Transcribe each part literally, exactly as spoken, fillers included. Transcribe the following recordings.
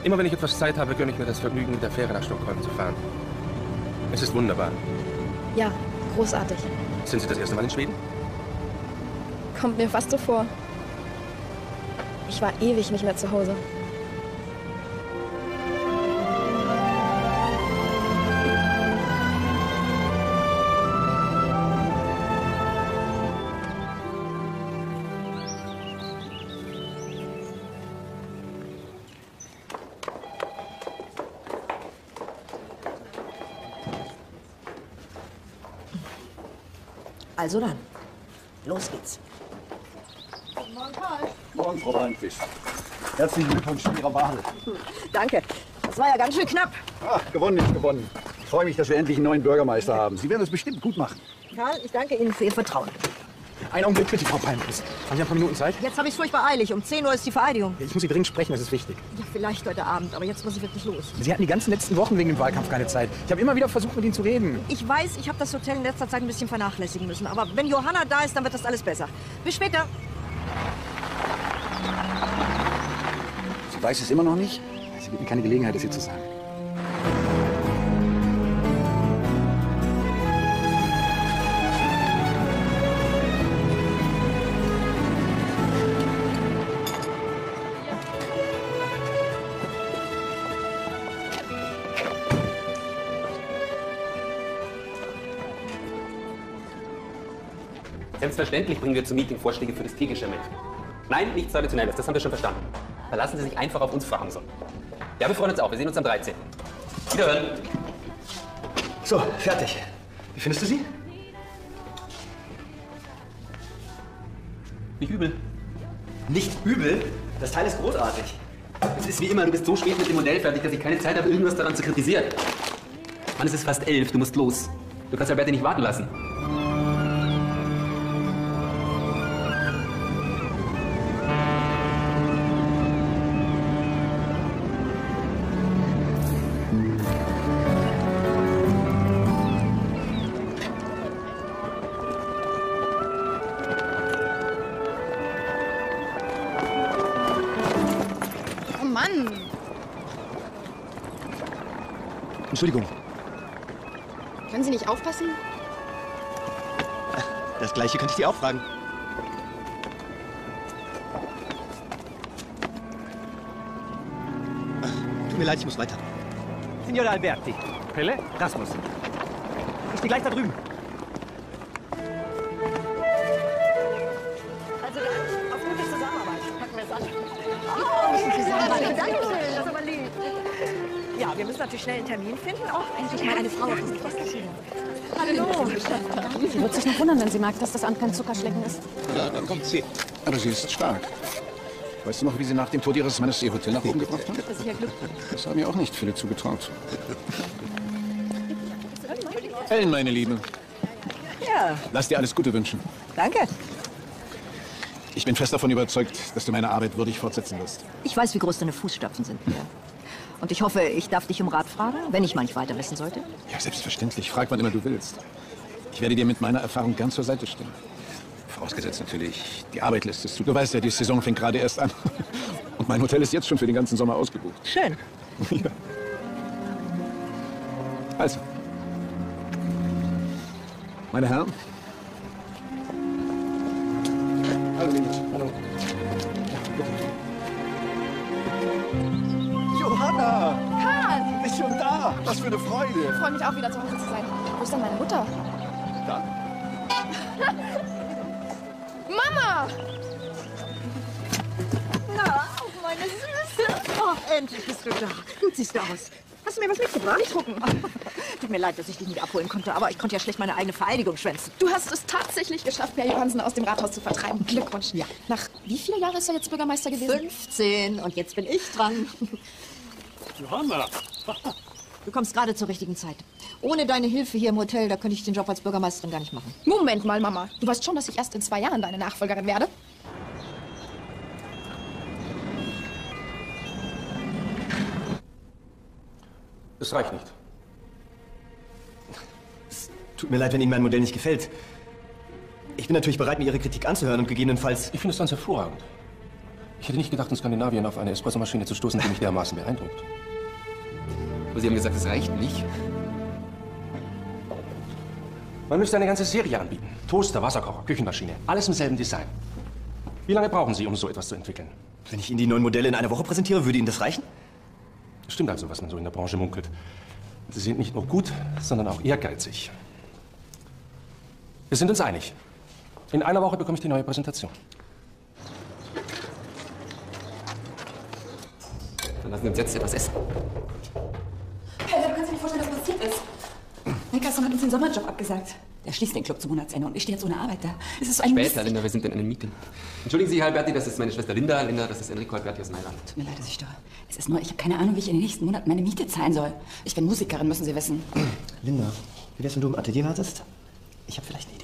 Immer wenn ich etwas Zeit habe, gönne ich mir das Vergnügen, mit der Fähre nach Stockholm zu fahren. Es ist wunderbar. Ja, großartig. Sind Sie das erste Mal in Schweden? Kommt mir fast so vor. Ich war ewig nicht mehr zu Hause. Also dann, los geht's. Guten Morgen, Karl. Morgen, Frau Brandquist. Herzlichen Glückwunsch zu Ihrer Wahl. Hm, danke. Das war ja ganz schön knapp. Ach, gewonnen ist gewonnen. Ich freue mich, dass wir endlich einen neuen Bürgermeister haben. Sie werden es bestimmt gut machen. Karl, ich danke Ihnen für Ihr Vertrauen. Einen Augenblick bitte, Frau Palmquist. Haben Sie ein paar Minuten Zeit? Jetzt habe ich es furchtbar eilig. Um zehn Uhr ist die Vereidigung. Ich muss Sie dringend sprechen, das ist wichtig. Ja, vielleicht heute Abend, aber jetzt muss ich wirklich los. Sie hatten die ganzen letzten Wochen wegen dem Wahlkampf keine Zeit. Ich habe immer wieder versucht, mit Ihnen zu reden. Ich weiß, ich habe das Hotel in letzter Zeit ein bisschen vernachlässigen müssen. Aber wenn Johanna da ist, dann wird das alles besser. Bis später. Sie weiß es immer noch nicht? Sie gibt mir keine Gelegenheit, es ihr zu sagen. Selbstverständlich bringen wir zum Meeting Vorschläge für das Tiergeschirr mit. Nein, nichts Traditionelles, das haben wir schon verstanden. Verlassen Sie sich einfach auf uns, Frau Hamson. Ja, wir freuen uns auch. Wir sehen uns am dreizehnten Wiederhören. So, fertig. Wie findest du sie? Nicht übel. Nicht übel? Das Teil ist großartig. Es ist wie immer, du bist so spät mit dem Modell fertig, dass ich keine Zeit habe, irgendwas daran zu kritisieren. Mann, es ist fast elf, du musst los. Du kannst Alberti nicht warten lassen. Entschuldigung. Können Sie nicht aufpassen? Das Gleiche könnte ich dir auch fragen. Ach, tut mir leid, ich muss weiter. Signore Alberti. Pelle? Rasmus. Ich stehe gleich da drüben. Also, auf gute Zusammenarbeit. Packen wir es an. Oh, Zusammenarbeit. Dankeschön, das ist aber lieb. Ja, wir müssen natürlich schnell einen Termin finden. Oh, endlich mal eine Frau auf diesem Postgeschirr. Hallo. Sie wird sich noch wundern, wenn sie merkt, dass das Amt kein Zuckerschlecken ist. Ja, dann kommt sie. Aber sie ist stark. Weißt du noch, wie sie nach dem Tod ihres Mannes ihr Hotel nach oben gebracht hat? Das ist ja Glück. Das haben mir auch nicht viele zugetraut. Ellen, meine Liebe. Ja. Lass dir alles Gute wünschen. Danke. Ich bin fest davon überzeugt, dass du meine Arbeit würdig fortsetzen wirst. Ich weiß, wie groß deine Fußstapfen sind, Pierre. Und ich hoffe, ich darf dich um Rat fragen, wenn ich mal nicht weiter wissen sollte. Ja, selbstverständlich. Frag, wann immer du willst. Ich werde dir mit meiner Erfahrung gern zur Seite stehen. Vorausgesetzt natürlich, die Arbeit lässt es zu. Du weißt ja, die Saison fängt gerade erst an. Und mein Hotel ist jetzt schon für den ganzen Sommer ausgebucht. Schön. Ja. Also, meine Herren. Hallo, Linus. Hallo. Johanna! Karl! Bist schon da? Was für eine Freude! Ich freue mich auch wieder zu Hause zu sein. Wo ist denn meine Mutter? Da. Mama! Na, meine Süße. Oh, endlich bist du da. Gut siehst du aus. Hast du mir was mitgebracht? Nicht gucken. Tut mir leid, dass ich dich nicht abholen konnte, aber ich konnte ja schlecht meine eigene Vereidigung schwänzen. Du hast es tatsächlich geschafft, Per Johansen aus dem Rathaus zu vertreiben. Glückwunsch. Ja. Nach wie viele Jahren ist er jetzt Bürgermeister gewesen? fünfzehn. Und jetzt bin ich dran. Johanna! Du kommst gerade zur richtigen Zeit. Ohne deine Hilfe hier im Hotel, da könnte ich den Job als Bürgermeisterin gar nicht machen. Moment mal, Mama. Du weißt schon, dass ich erst in zwei Jahren deine Nachfolgerin werde? Es reicht nicht. Es tut mir leid, wenn Ihnen mein Modell nicht gefällt. Ich bin natürlich bereit, mir Ihre Kritik anzuhören und gegebenenfalls... Ich finde es ganz hervorragend. Ich Ich hätte nicht gedacht, in Skandinavien auf eine Espressomaschine zu stoßen, die mich dermaßen beeindruckt. Aber Sie haben gesagt, es reicht nicht. Man müsste eine ganze Serie anbieten. Toaster, Wasserkocher, Küchenmaschine. Alles im selben Design. Wie lange brauchen Sie, um so etwas zu entwickeln? Wenn ich Ihnen die neuen Modelle in einer Woche präsentiere, würde Ihnen das reichen? Stimmt also, was man so in der Branche munkelt. Sie sind nicht nur gut, sondern auch ehrgeizig. Wir sind uns einig. In einer Woche bekomme ich die neue Präsentation. Dann lassen wir uns jetzt etwas essen. Hey, du kannst dir nicht vorstellen, was passiert ist. Niklas hat uns den Sommerjob abgesagt. Der schließt den Club zum Monatsende und ich stehe jetzt ohne Arbeit da. Es ist so ein Später, Mist. Linda, wir sind in einem Meeting. Entschuldigen Sie, Herr Alberti, das ist meine Schwester Linda. Linda, das ist Enrico Alberti aus Mailand. Tut mir leid, dass ich störe. Es ist nur, ich habe keine Ahnung, wie ich in den nächsten Monaten meine Miete zahlen soll. Ich bin Musikerin, müssen Sie wissen. Linda, wie wär's, wenn du im Atelier wartest? Ich habe vielleicht eine Idee.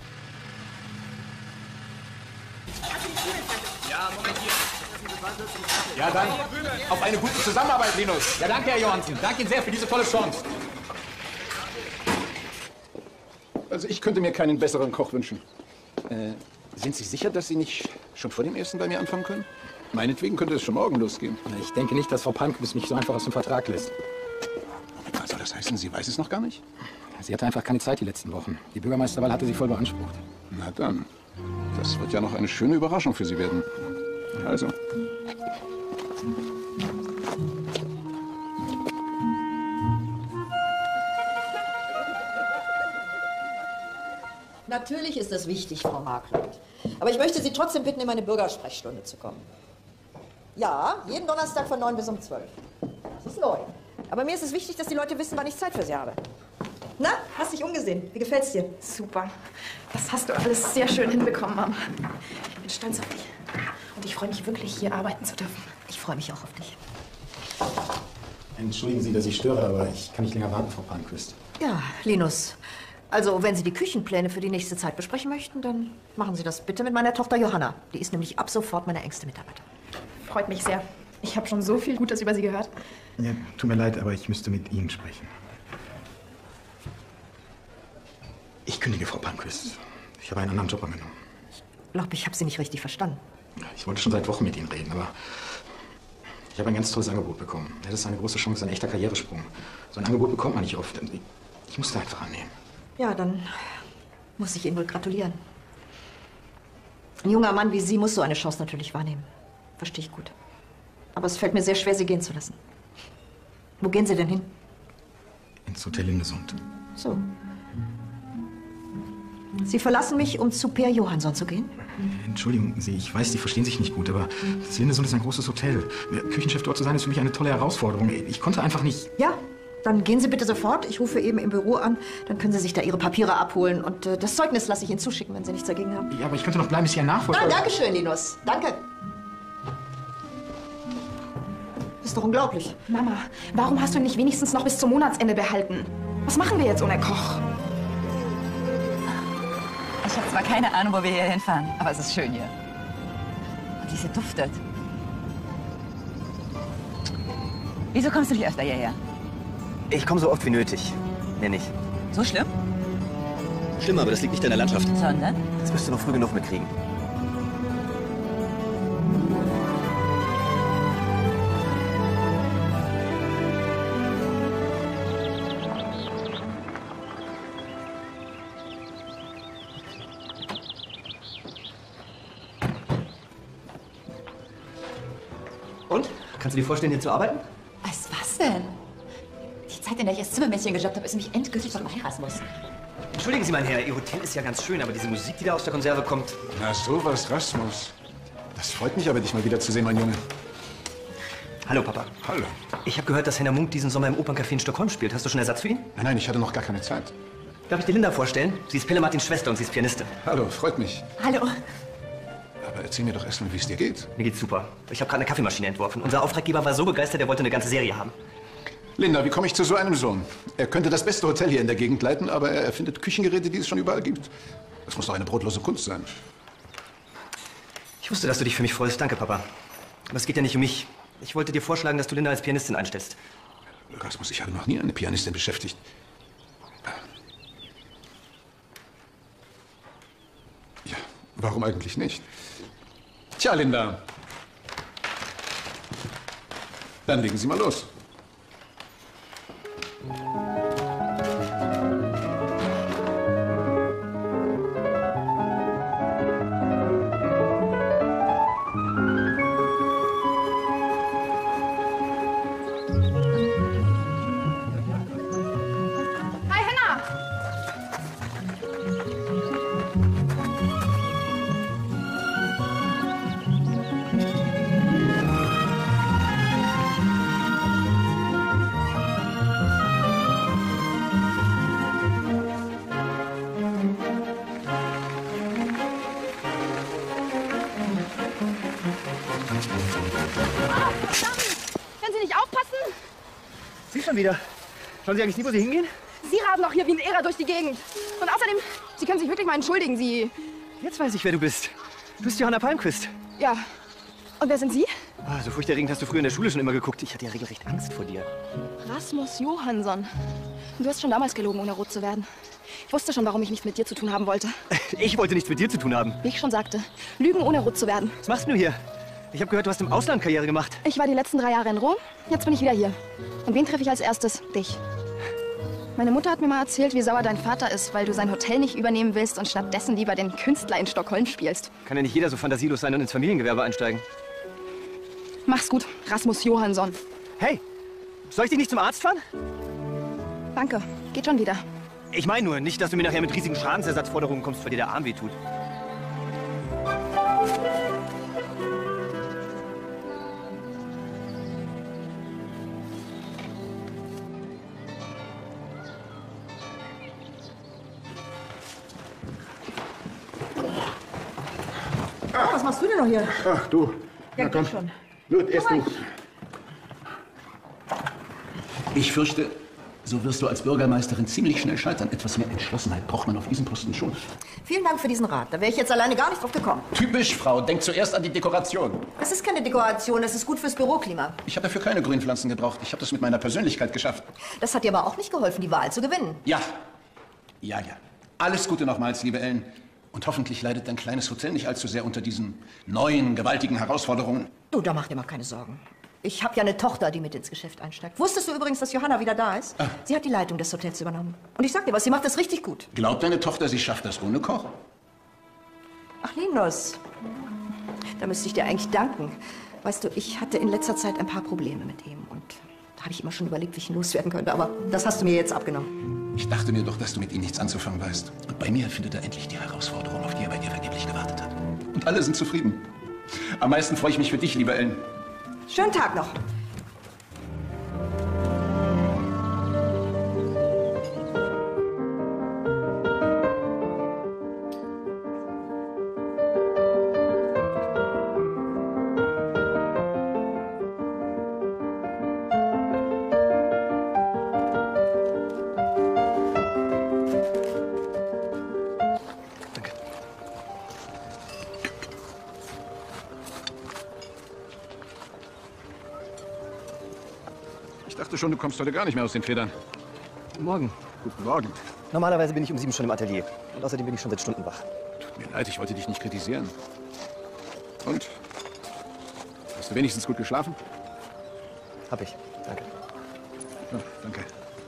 Ja, dann auf eine gute Zusammenarbeit, Linus. Ja, danke, Herr Johansen. Danke Ihnen sehr für diese tolle Chance. Also ich könnte mir keinen besseren Koch wünschen. Äh, sind Sie sicher, dass Sie nicht schon vor dem Essen bei mir anfangen können? Meinetwegen könnte es schon morgen losgehen. Ich denke nicht, dass Frau Palmquist mich so einfach aus dem Vertrag lässt. Was soll das heißen? Sie weiß es noch gar nicht? Sie hatte einfach keine Zeit die letzten Wochen. Die Bürgermeisterwahl hatte sie voll beansprucht. Na dann. Das wird ja noch eine schöne Überraschung für Sie werden. Also. Natürlich ist das wichtig, Frau Markloth. Aber ich möchte Sie trotzdem bitten, in meine Bürgersprechstunde zu kommen. Ja, jeden Donnerstag von neun bis um zwölf. Das ist neu. Aber mir ist es wichtig, dass die Leute wissen, wann ich Zeit für sie habe. Na, hast dich umgesehen. Wie gefällt's dir? Super. Das hast du alles sehr schön hinbekommen, Mama. Ich bin stolz auf dich. Und ich freue mich wirklich, hier arbeiten zu dürfen. Ich freue mich auch auf dich. Entschuldigen Sie, dass ich störe, aber ich kann nicht länger warten, Frau Palmquist. Ja, Linus. Also, wenn Sie die Küchenpläne für die nächste Zeit besprechen möchten, dann machen Sie das bitte mit meiner Tochter Johanna. Die ist nämlich ab sofort meine engste Mitarbeiterin. Freut mich sehr. Ich habe schon so viel Gutes über Sie gehört. Ja, tut mir leid, aber ich müsste mit Ihnen sprechen. Ich kündige, Frau Palmquist. Ich habe einen anderen Job angenommen. Ich glaube, ich habe Sie nicht richtig verstanden. Ich wollte schon seit Wochen mit Ihnen reden, aber ich habe ein ganz tolles Angebot bekommen. Das ist eine große Chance, ein echter Karrieresprung. So ein Angebot bekommt man nicht oft. Ich musste einfach annehmen. Ja, dann muss ich Ihnen wohl gratulieren. Ein junger Mann wie Sie muss so eine Chance natürlich wahrnehmen. Verstehe ich gut. Aber es fällt mir sehr schwer, Sie gehen zu lassen. Wo gehen Sie denn hin? Ins Hotel Lindesund. So. Sie verlassen mich, um zu Per Johansson zu gehen? Entschuldigen Sie, ich weiß, Sie verstehen sich nicht gut, aber das Lindesund ist ein großes Hotel. Küchenchef dort zu sein, ist für mich eine tolle Herausforderung. Ich konnte einfach nicht... Ja, dann gehen Sie bitte sofort. Ich rufe eben im Büro an. Dann können Sie sich da Ihre Papiere abholen. Und äh, das Zeugnis lasse ich Ihnen zuschicken, wenn Sie nichts dagegen haben. Ja, aber ich könnte noch bleiben, bis Sie ein Nachfolger... Nein, danke schön, Linus. Danke. Ist doch unglaublich. Mama, warum hast du ihn nicht wenigstens noch bis zum Monatsende behalten? Was machen wir jetzt ohne Koch? Ich habe zwar keine Ahnung, wo wir hier hinfahren, aber es ist schön hier. Und wie es hier duftet. Wieso kommst du nicht öfter hierher? Ich komme so oft wie nötig. Nee, nicht. So schlimm? Schlimmer, aber das liegt nicht an der Landschaft. Sondern? Das wirst du noch früh genug mitkriegen. Und? Kannst du dir vorstellen, hier zu arbeiten? Was, was denn? Die Zeit, in der ich als Zimmermädchen gejobbt habe, ist mich endgültig vom Heiratsmus. Entschuldigen Sie, mein Herr, Ihr Hotel ist ja ganz schön, aber diese Musik, die da aus der Konserve kommt... Na sowas, Rasmus. Das freut mich aber, dich mal wieder zu sehen, mein Junge. Hallo, Papa. Hallo. Ich habe gehört, dass Henna Munk diesen Sommer im Operncafé in Stockholm spielt. Hast du schon Ersatz für ihn? Nein, nein, ich hatte noch gar keine Zeit. Darf ich dir Linda vorstellen? Sie ist Pelle Martins Schwester und sie ist Pianistin. Hallo, freut mich. Hallo. Aber erzähl mir doch erst mal, wie es dir geht. Mir geht's super. Ich habe gerade eine Kaffeemaschine entworfen. Unser Auftraggeber war so begeistert, er wollte eine ganze Serie haben. Linda, wie komme ich zu so einem Sohn? Er könnte das beste Hotel hier in der Gegend leiten, aber er erfindet Küchengeräte, die es schon überall gibt. Das muss doch eine brotlose Kunst sein. Ich wusste, dass du dich für mich freust. Danke, Papa. Aber es geht ja nicht um mich. Ich wollte dir vorschlagen, dass du Linda als Pianistin einstellst. Rasmus, ich habe noch nie eine Pianistin beschäftigt. Ja, warum eigentlich nicht? Tja, Linda, Dann legen Sie mal los. Hi, Henna! Ah, verdammt! Können Sie nicht aufpassen? Sie schon wieder. Schauen Sie eigentlich nie, wo Sie hingehen? Sie rasen auch hier wie ein Irrer durch die Gegend. Und außerdem, Sie können sich wirklich mal entschuldigen, Sie... Jetzt weiß ich, wer du bist. Du bist Johanna Palmquist. Ja. Und wer sind Sie? Ah, so furchterregend hast du früher in der Schule schon immer geguckt. Ich hatte ja regelrecht Angst vor dir. Rasmus Johansson. Du hast schon damals gelogen, ohne rot zu werden. Ich wusste schon, warum ich nichts mit dir zu tun haben wollte. Ich wollte nichts mit dir zu tun haben. Wie ich schon sagte, lügen, ohne rot zu werden. Was machst du hier? Ich habe gehört, du hast im Ausland Karriere gemacht. Ich war die letzten drei Jahre in Rom, jetzt bin ich wieder hier. Und wen treffe ich als erstes? Dich. Meine Mutter hat mir mal erzählt, wie sauer dein Vater ist, weil du sein Hotel nicht übernehmen willst und stattdessen lieber den Künstler in Stockholm spielst. Kann ja nicht jeder so fantasielos sein und ins Familiengewerbe einsteigen. Mach's gut, Rasmus Johansson. Hey, soll ich dich nicht zum Arzt fahren? Danke, geht schon wieder. Ich meine nur, nicht, dass du mir nachher mit riesigen Schadensersatzforderungen kommst, weil dir der Arm wehtut. Oh, was machst du denn noch hier? Ach, du. Ja, Na komm. geht schon. Gut, erst du. Ich fürchte, so wirst du als Bürgermeisterin ziemlich schnell scheitern. Etwas mehr Entschlossenheit braucht man auf diesem Posten schon. Vielen Dank für diesen Rat. Da wäre ich jetzt alleine gar nicht drauf gekommen. Typisch, Frau. Denk zuerst an die Dekoration. Das ist keine Dekoration, das ist gut fürs Büroklima. Ich habe dafür keine Grünpflanzen gebraucht. Ich habe das mit meiner Persönlichkeit geschafft. Das hat dir aber auch nicht geholfen, die Wahl zu gewinnen. Ja. Ja, ja. Alles Gute nochmals, liebe Ellen. Und hoffentlich leidet dein kleines Hotel nicht allzu sehr unter diesen neuen, gewaltigen Herausforderungen. Du, da mach dir mal keine Sorgen. Ich habe ja eine Tochter, die mit ins Geschäft einsteigt. Wusstest du übrigens, dass Johanna wieder da ist? Ah. Sie hat die Leitung des Hotels übernommen. Und ich sag dir was, sie macht das richtig gut. Glaubt deine Tochter, sie schafft das ohne Koch? Ach, Linus, da müsste ich dir eigentlich danken. Weißt du, ich hatte in letzter Zeit ein paar Probleme mit ihm. Und da habe ich immer schon überlegt, wie ich ihn loswerden könnte. Aber das hast du mir jetzt abgenommen. Ich dachte mir doch, dass du mit ihm nichts anzufangen weißt. Und bei mir findet er endlich die Herausforderung, auf die er bei dir vergeblich gewartet hat. Und alle sind zufrieden. Am meisten freue ich mich für dich, liebe Ellen. Schönen Tag noch. Ich dachte schon, du kommst heute gar nicht mehr aus den Federn. Guten Morgen. Guten Morgen. Normalerweise bin ich um sieben schon im Atelier. Und außerdem bin ich schon seit Stunden wach. Tut mir leid, ich wollte dich nicht kritisieren. Und? Hast du wenigstens gut geschlafen? Hab ich. Danke. Ja, danke.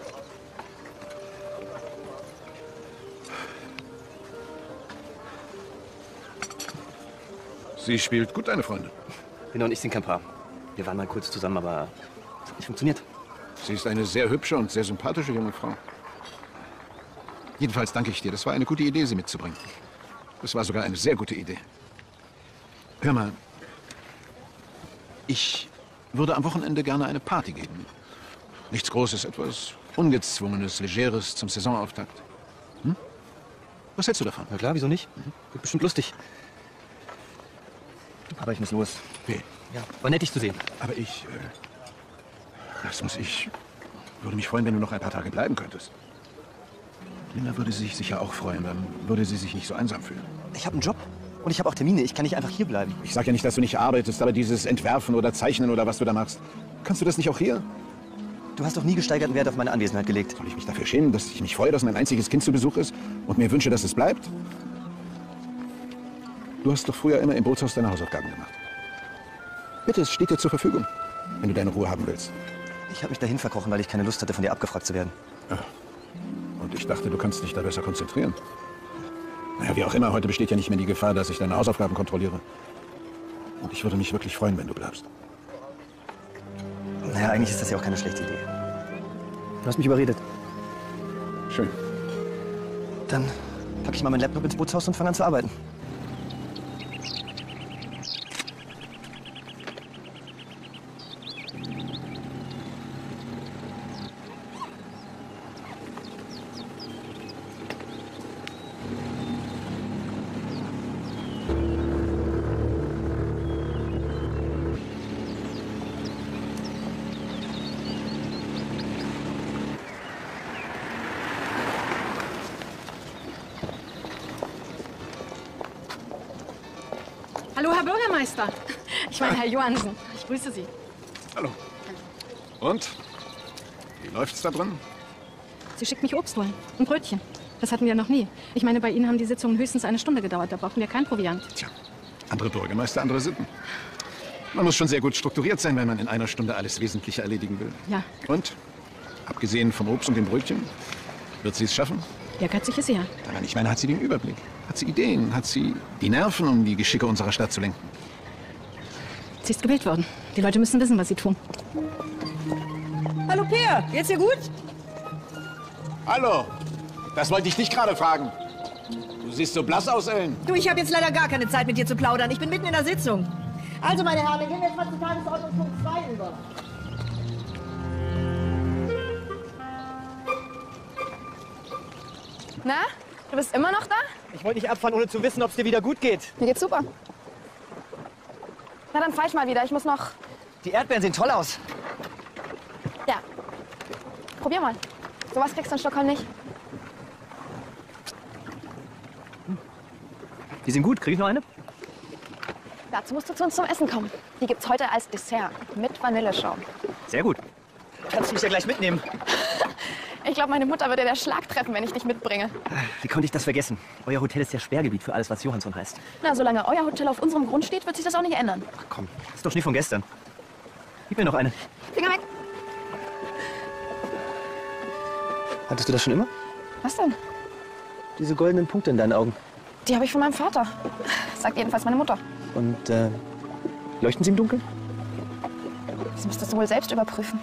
Sie spielt gut, deine Freundin. Lena und ich sind kein Paar. Wir waren mal kurz zusammen, aber es hat nicht funktioniert. Sie ist eine sehr hübsche und sehr sympathische junge Frau. Jedenfalls danke ich dir. Das war eine gute Idee, sie mitzubringen. Das war sogar eine sehr gute Idee. Hör mal, ich würde am Wochenende gerne eine Party geben. Nichts Großes, etwas Ungezwungenes, Legeres zum Saisonauftakt. Hm? Was hältst du davon? Na klar, wieso nicht? Wird bestimmt lustig. Aber ich muss los. Wie? Ja, war nett, dich zu sehen. Aber ich, äh, Rasmus, ich würde mich freuen, wenn du noch ein paar Tage bleiben könntest. Linda würde sich sicher auch freuen, dann würde sie sich nicht so einsam fühlen. Ich habe einen Job und ich habe auch Termine. Ich kann nicht einfach hier bleiben. Ich sage ja nicht, dass du nicht arbeitest, aber dieses Entwerfen oder Zeichnen oder was du da machst, kannst du das nicht auch hier? Du hast doch nie gesteigerten Wert auf meine Anwesenheit gelegt. Soll ich mich dafür schämen, dass ich mich freue, dass mein einziges Kind zu Besuch ist und mir wünsche, dass es bleibt? Du hast doch früher immer im Bootshaus deine Hausaufgaben gemacht. Bitte, es steht dir zur Verfügung. wenn du deine Ruhe haben willst. Ich habe mich dahin verkrochen, weil ich keine Lust hatte, von dir abgefragt zu werden. Ja. Und ich dachte, du kannst dich da besser konzentrieren. Naja, wie auch immer, heute besteht ja nicht mehr die Gefahr, dass ich deine Hausaufgaben kontrolliere. Und ich würde mich wirklich freuen, wenn du bleibst. Naja, eigentlich ist das ja auch keine schlechte Idee. Du hast mich überredet. Schön. Dann packe ich mal meinen Laptop ins Bootshaus und fange an zu arbeiten. Hallo, Herr Bürgermeister. Ich meine, Herr Johansen. Ich grüße Sie. Hallo. Und? Wie läuft's da drin? Sie schickt mich Obst holen. Ein Brötchen. Das hatten wir noch nie. Ich meine, bei Ihnen haben die Sitzungen höchstens eine Stunde gedauert. Da brauchen wir kein Proviant. Tja, andere Bürgermeister, andere Sitten. Man muss schon sehr gut strukturiert sein, wenn man in einer Stunde alles Wesentliche erledigen will. Ja. Und? Abgesehen vom Obst und dem Brötchen, wird sie es schaffen? Ehrgeizig ist sie ja. Nein, ich meine, hat sie den Überblick? Hat sie Ideen? Hat sie die Nerven, um die Geschicke unserer Stadt zu lenken? Sie ist gewählt worden. Die Leute müssen wissen, was sie tun. Hallo, Peer. Geht's dir gut? Hallo. Das wollte ich dich gerade fragen. Du siehst so blass aus, Ellen. Du, ich habe jetzt leider gar keine Zeit, mit dir zu plaudern. Ich bin mitten in der Sitzung. Also, meine Herren, wir gehen jetzt mal zu Tagesordnung Punkt zwei über. Na, du bist immer noch da? Ich wollte nicht abfahren, ohne zu wissen, ob es dir wieder gut geht. Mir geht's super. Na, dann fahr ich mal wieder. Ich muss noch... Die Erdbeeren sehen toll aus. Ja. Probier mal. Sowas kriegst du in Stockholm nicht. Die sind gut. Krieg ich noch eine? Dazu musst du zu uns zum Essen kommen. Die gibt's heute als Dessert mit Vanilleschaum. Sehr gut. Kannst du mich ja gleich mitnehmen. Ich glaube, meine Mutter würde der Schlag treffen, wenn ich dich mitbringe. Wie konnte ich das vergessen? Euer Hotel ist ja Sperrgebiet für alles, was Johansson heißt. Na, solange euer Hotel auf unserem Grund steht, wird sich das auch nicht ändern. Ach komm, das ist doch Schnee von gestern. Gib mir noch eine. Finger weg. Hattest du das schon immer? Was denn? Diese goldenen Punkte in deinen Augen. Die habe ich von meinem Vater. Sagt jedenfalls meine Mutter. Und, äh, leuchten sie im Dunkeln? Das müsstest du wohl selbst überprüfen.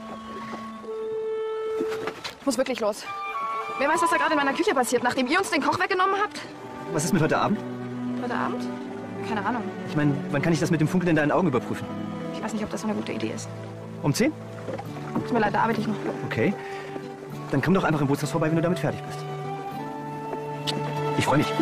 Ich muss wirklich los. Wer weiß, was da gerade in meiner Küche passiert, nachdem ihr uns den Koch weggenommen habt? Was ist mit heute Abend? Heute Abend? Keine Ahnung. Ich meine, wann kann ich das mit dem Funkeln in deinen Augen überprüfen? Ich weiß nicht, ob das so eine gute Idee ist. Um zehn? Tut mir leid, da arbeite ich noch. Okay. Dann komm doch einfach im Bootshaus vorbei, wenn du damit fertig bist. Ich freue mich.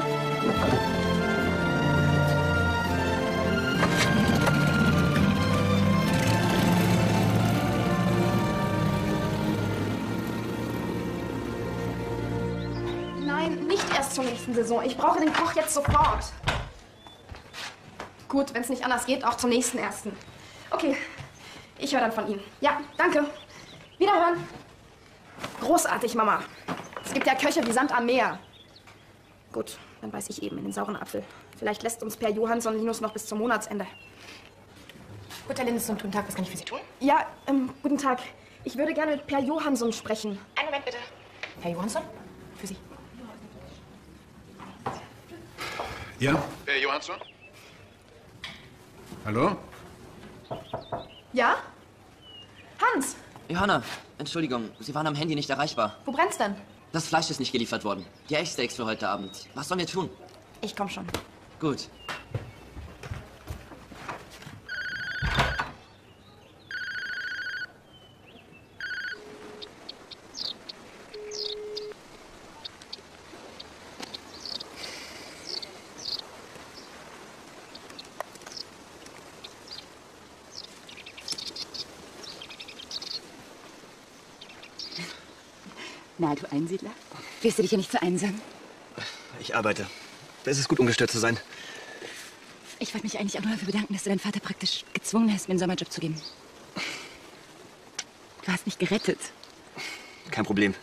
Nein, nicht erst zur nächsten Saison. Ich brauche den Koch jetzt sofort. Gut, wenn es nicht anders geht, auch zum nächsten ersten. Okay, ich höre dann von Ihnen. Ja, danke. Wiederhören. Großartig, Mama. Es gibt ja Köche wie Sand am Meer. Gut, dann beiß ich eben in den sauren Apfel. Vielleicht lässt uns Per Johansson Linus noch bis zum Monatsende. Hotel Lindesund, guten Tag. Was kann ich für Sie tun? Ja, ähm, guten Tag. Ich würde gerne mit Per Johansson sprechen. Einen Moment, bitte. Herr Johansson? Für Sie. Ja? Per Johansson? Hallo? Ja? Hans, Johanna, Entschuldigung, Sie waren am Handy nicht erreichbar. wo brennt's denn? Das Fleisch ist nicht geliefert worden. Die Elchsteaks für heute Abend. Was sollen wir tun? Ich komm schon. Gut. Na, du Einsiedler. Wirst du dich ja nicht so einsam? Ich arbeite. Es ist gut, ungestört zu sein. Ich wollte mich eigentlich auch nur dafür bedanken, dass du deinen Vater praktisch gezwungen hast, mir einen Sommerjob zu geben. Du hast mich gerettet. Kein Problem.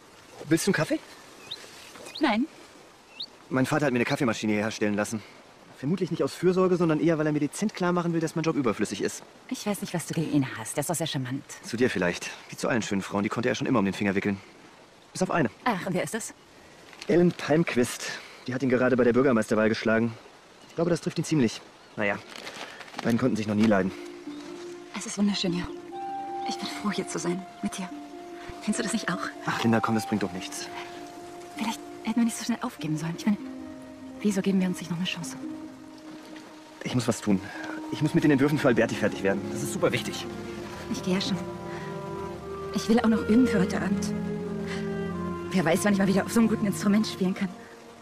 Willst du einen Kaffee? Nein. Mein Vater hat mir eine Kaffeemaschine herstellen lassen. Vermutlich nicht aus Fürsorge, sondern eher, weil er mir dezent klar machen will, dass mein Job überflüssig ist. Ich weiß nicht, was du gegen ihn hast. Der ist doch sehr charmant. Zu dir vielleicht. Wie zu allen schönen Frauen. Die konnte er schon immer um den Finger wickeln. Bis auf eine. Ach, und wer ist das? Ellen Palmquist. Die hat ihn gerade bei der Bürgermeisterwahl geschlagen. Ich glaube, das trifft ihn ziemlich. Naja, die beiden konnten sich noch nie leiden. Es ist wunderschön, ja. Ich bin froh, hier zu sein. Mit dir. Findest du das nicht auch? Ach, Linda, komm, das bringt doch nichts. Vielleicht hätten wir nicht so schnell aufgeben sollen. Ich meine, wieso geben wir uns nicht noch eine Chance? Ich muss was tun. Ich muss mit den Entwürfen für Alberti fertig werden. Das ist super wichtig. Ich gehe ja schon. Ich will auch noch üben für heute Abend. Wer weiß, wann ich mal wieder auf so einem guten Instrument spielen kann.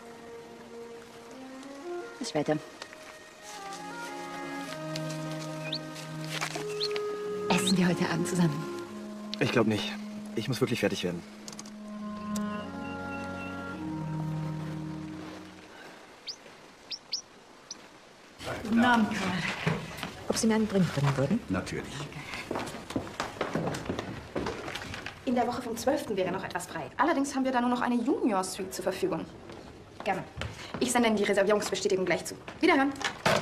Bis später. Essen wir heute Abend zusammen? Ich glaube nicht. Ich muss wirklich fertig werden. Guten Abend, Karl. Ob Sie mir einen Drink bringen würden? Natürlich. In der Woche vom zwölften wäre noch etwas frei. Allerdings haben wir da nur noch eine Junior-Suite zur Verfügung. Gerne. Ich sende Ihnen die Reservierungsbestätigung gleich zu. Wiederhören.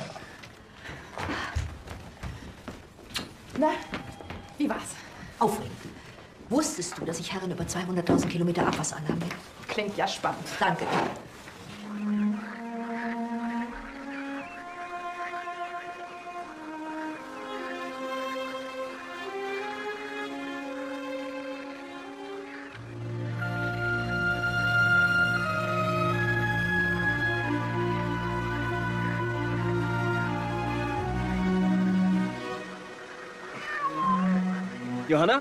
Na, wie war's? Aufregend. Wusstest du, dass ich Herren über zweihunderttausend Kilometer Abwasseranlagen bin? Klingt ja spannend. Danke, Karl. Johanna?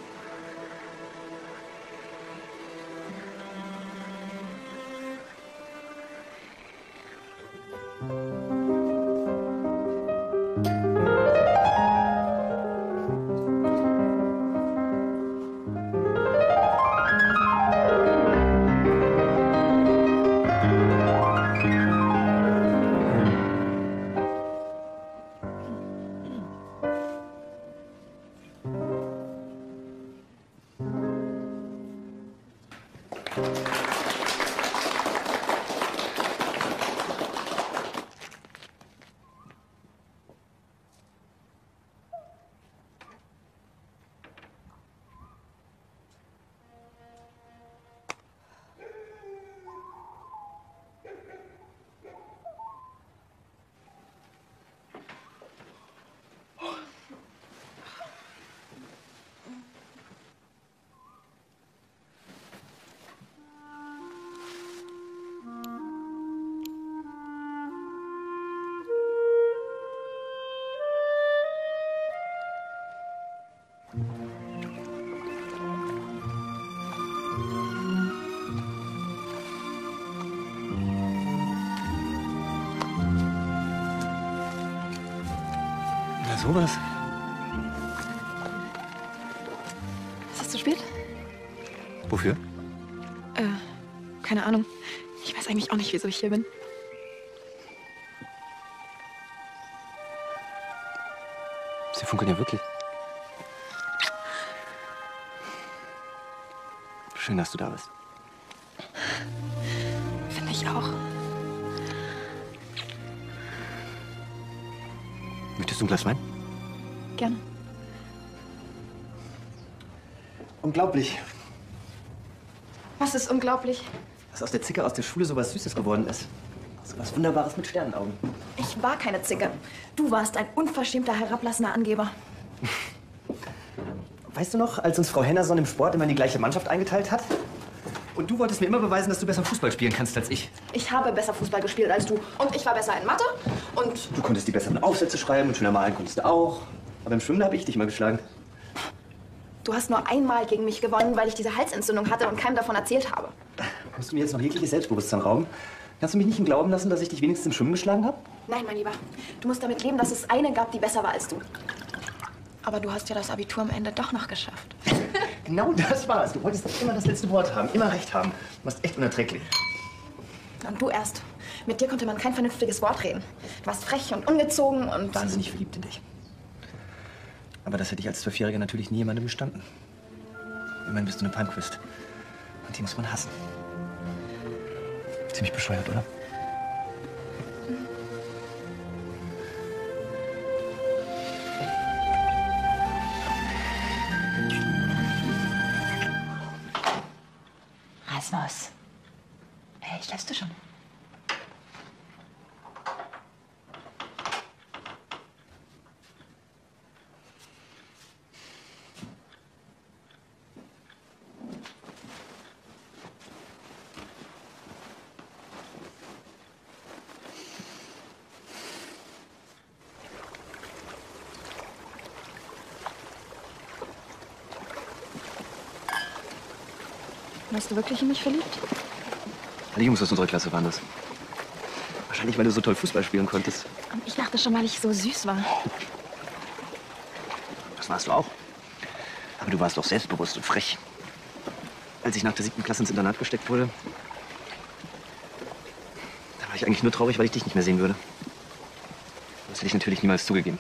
Na, sowas. Ist es zu spät? Wofür? Äh, keine Ahnung. Ich weiß eigentlich auch nicht, wieso ich hier bin. Sie funkeln ja wirklich. Schön, dass du da bist. Finde ich auch. Möchtest du ein Glas Wein? Gerne. Unglaublich, Was ist unglaublich? dass aus der Zicke aus der Schule so was Süßes geworden ist. So was Wunderbares mit Sternenaugen. Ich war keine Zicke. Du warst ein unverschämter, herablassender Angeber. Weißt du noch, als uns Frau Hennerson im Sport immer in die gleiche Mannschaft eingeteilt hat? Und du wolltest mir immer beweisen, dass du besser Fußball spielen kannst als ich. Ich habe besser Fußball gespielt als du. Und ich war besser in Mathe. Und Du konntest die besseren Aufsätze schreiben und schöner malen konntest du auch. Aber im Schwimmen habe ich dich mal geschlagen. du hast nur einmal gegen mich gewonnen, weil ich diese Halsentzündung hatte und keinem davon erzählt habe. Musst du mir jetzt noch jegliches Selbstbewusstsein rauben? Kannst du mich nicht glauben lassen, dass ich dich wenigstens im Schwimmen geschlagen habe? Nein, mein Lieber. Du musst damit leben, dass es eine gab, die besser war als du. Aber du hast ja das Abitur am Ende doch noch geschafft. Genau das war's. Du wolltest immer das letzte Wort haben, immer recht haben. Du warst echt unerträglich. Und du erst. Mit dir konnte man kein vernünftiges Wort reden. Du warst frech und ungezogen und... Wahnsinnig verliebt in dich. Aber das hätte ich als Zwölfjähriger natürlich nie jemandem gestanden. Immerhin bist du eine Palmquist. Und die muss man hassen. Ziemlich bescheuert, oder? Warst du wirklich in mich verliebt? Alle Jungs aus unserer Klasse waren das. Wahrscheinlich, weil du so toll Fußball spielen konntest. Und ich dachte schon, weil ich so süß war. Das warst du auch. Aber du warst auch selbstbewusst und frech. Als ich nach der siebten Klasse ins Internat gesteckt wurde, da war ich eigentlich nur traurig, weil ich dich nicht mehr sehen würde. Das hätte ich natürlich niemals zugegeben.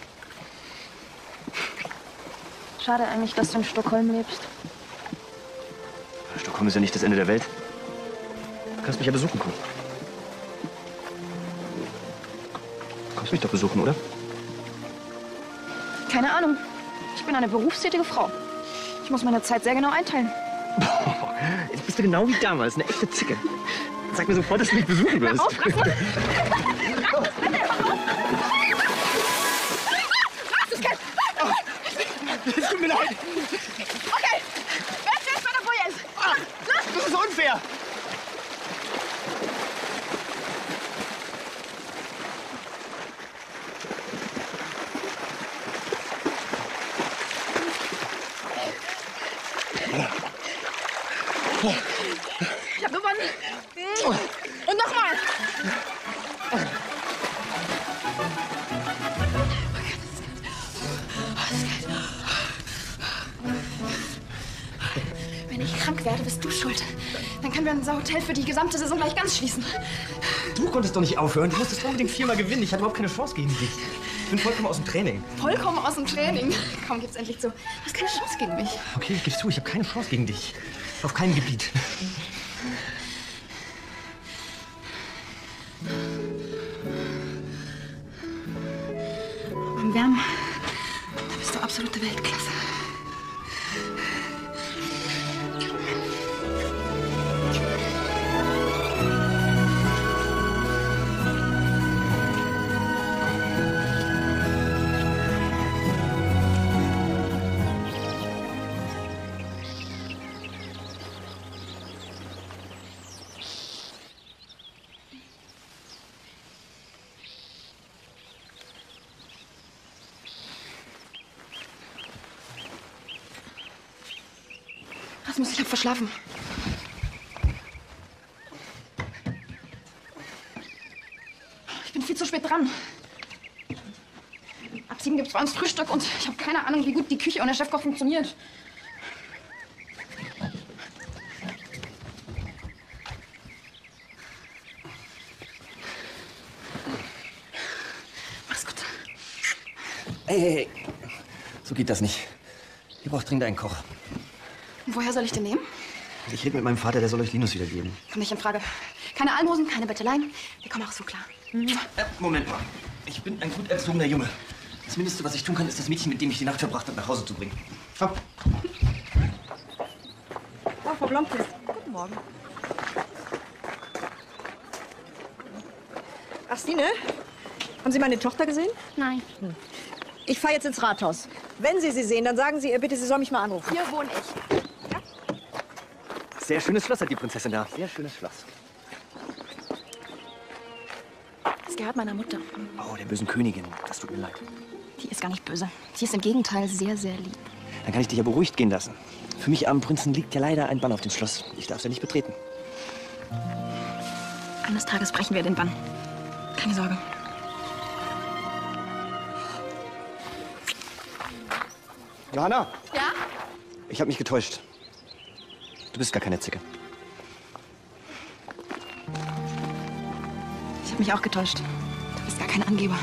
Schade eigentlich, dass du in Stockholm lebst. Stockholm ist ja nicht das Ende der Welt. Du kannst mich ja besuchen kommen. Du kommst mich doch besuchen, oder? Keine Ahnung. Ich bin eine berufstätige Frau. Ich muss meine Zeit sehr genau einteilen. Jetzt bist du genau wie damals, eine echte Zicke. Sag mir sofort, dass du mich besuchen wirst. Hör auf, Rasmus! Rasmus, bitte, hör auf! Rasmus, Es tut mir leid. Okay, wer ist jetzt meiner Boy ist? Los! Das ist unfair. Ich hab gewonnen. Und nochmal. Wenn ich krank werde, bist du schuld. Dann können wir unser Hotel für die gesamte Saison gleich ganz schließen. Du konntest doch nicht aufhören. Du musstest unbedingt viermal gewinnen. Ich hatte überhaupt keine Chance gegen dich. Ich bin vollkommen aus dem Training. Vollkommen aus dem Training. Komm, gib's endlich zu. Du hast keine Chance gegen mich. Okay, ich gebe zu, ich habe keine Chance gegen dich. Auf keinem Gebiet. Im Wärmen, da bist du absolute Weltklasse. Rasmus, ich hab verschlafen. Ich bin viel zu spät dran. Ab sieben gibt's bei uns Frühstück und ich habe keine Ahnung, wie gut die Küche und der Chefkoch funktioniert. Mach's gut. Hey, hey, hey. So geht das nicht. Ihr braucht dringend einen Koch. Und woher soll ich den nehmen? Ich rede mit meinem Vater, der soll euch Linus wiedergeben. Kommt nicht in Frage. Keine Almosen, keine Betteleien. Wir kommen auch so klar. Äh, Moment mal. Ich bin ein gut erzogener Junge. Das Mindeste, was ich tun kann, ist das Mädchen, mit dem ich die Nacht verbracht habe, nach Hause zu bringen. Komm. Oh, Frau Blomqvist. Guten Morgen. Ach, Stine? Haben Sie meine Tochter gesehen? Nein. Hm. Ich fahre jetzt ins Rathaus. Wenn Sie sie sehen, dann sagen Sie ihr bitte, sie soll mich mal anrufen. Hier wohne ich. Sehr schönes Schloss hat die Prinzessin da. Sehr schönes Schloss. Das gehört meiner Mutter. Oh, der bösen Königin. Das tut mir leid. Die ist gar nicht böse. Sie ist im Gegenteil sehr, sehr lieb. Dann kann ich dich ja beruhigt gehen lassen. Für mich, armen Prinzen, liegt ja leider ein Bann auf dem Schloss. Ich darf es ja nicht betreten. Eines Tages brechen wir den Bann. Keine Sorge. Johanna! Ja? Ich habe mich getäuscht. Du bist gar keine Zicke. Ich habe mich auch getäuscht. Du bist gar kein Angeber.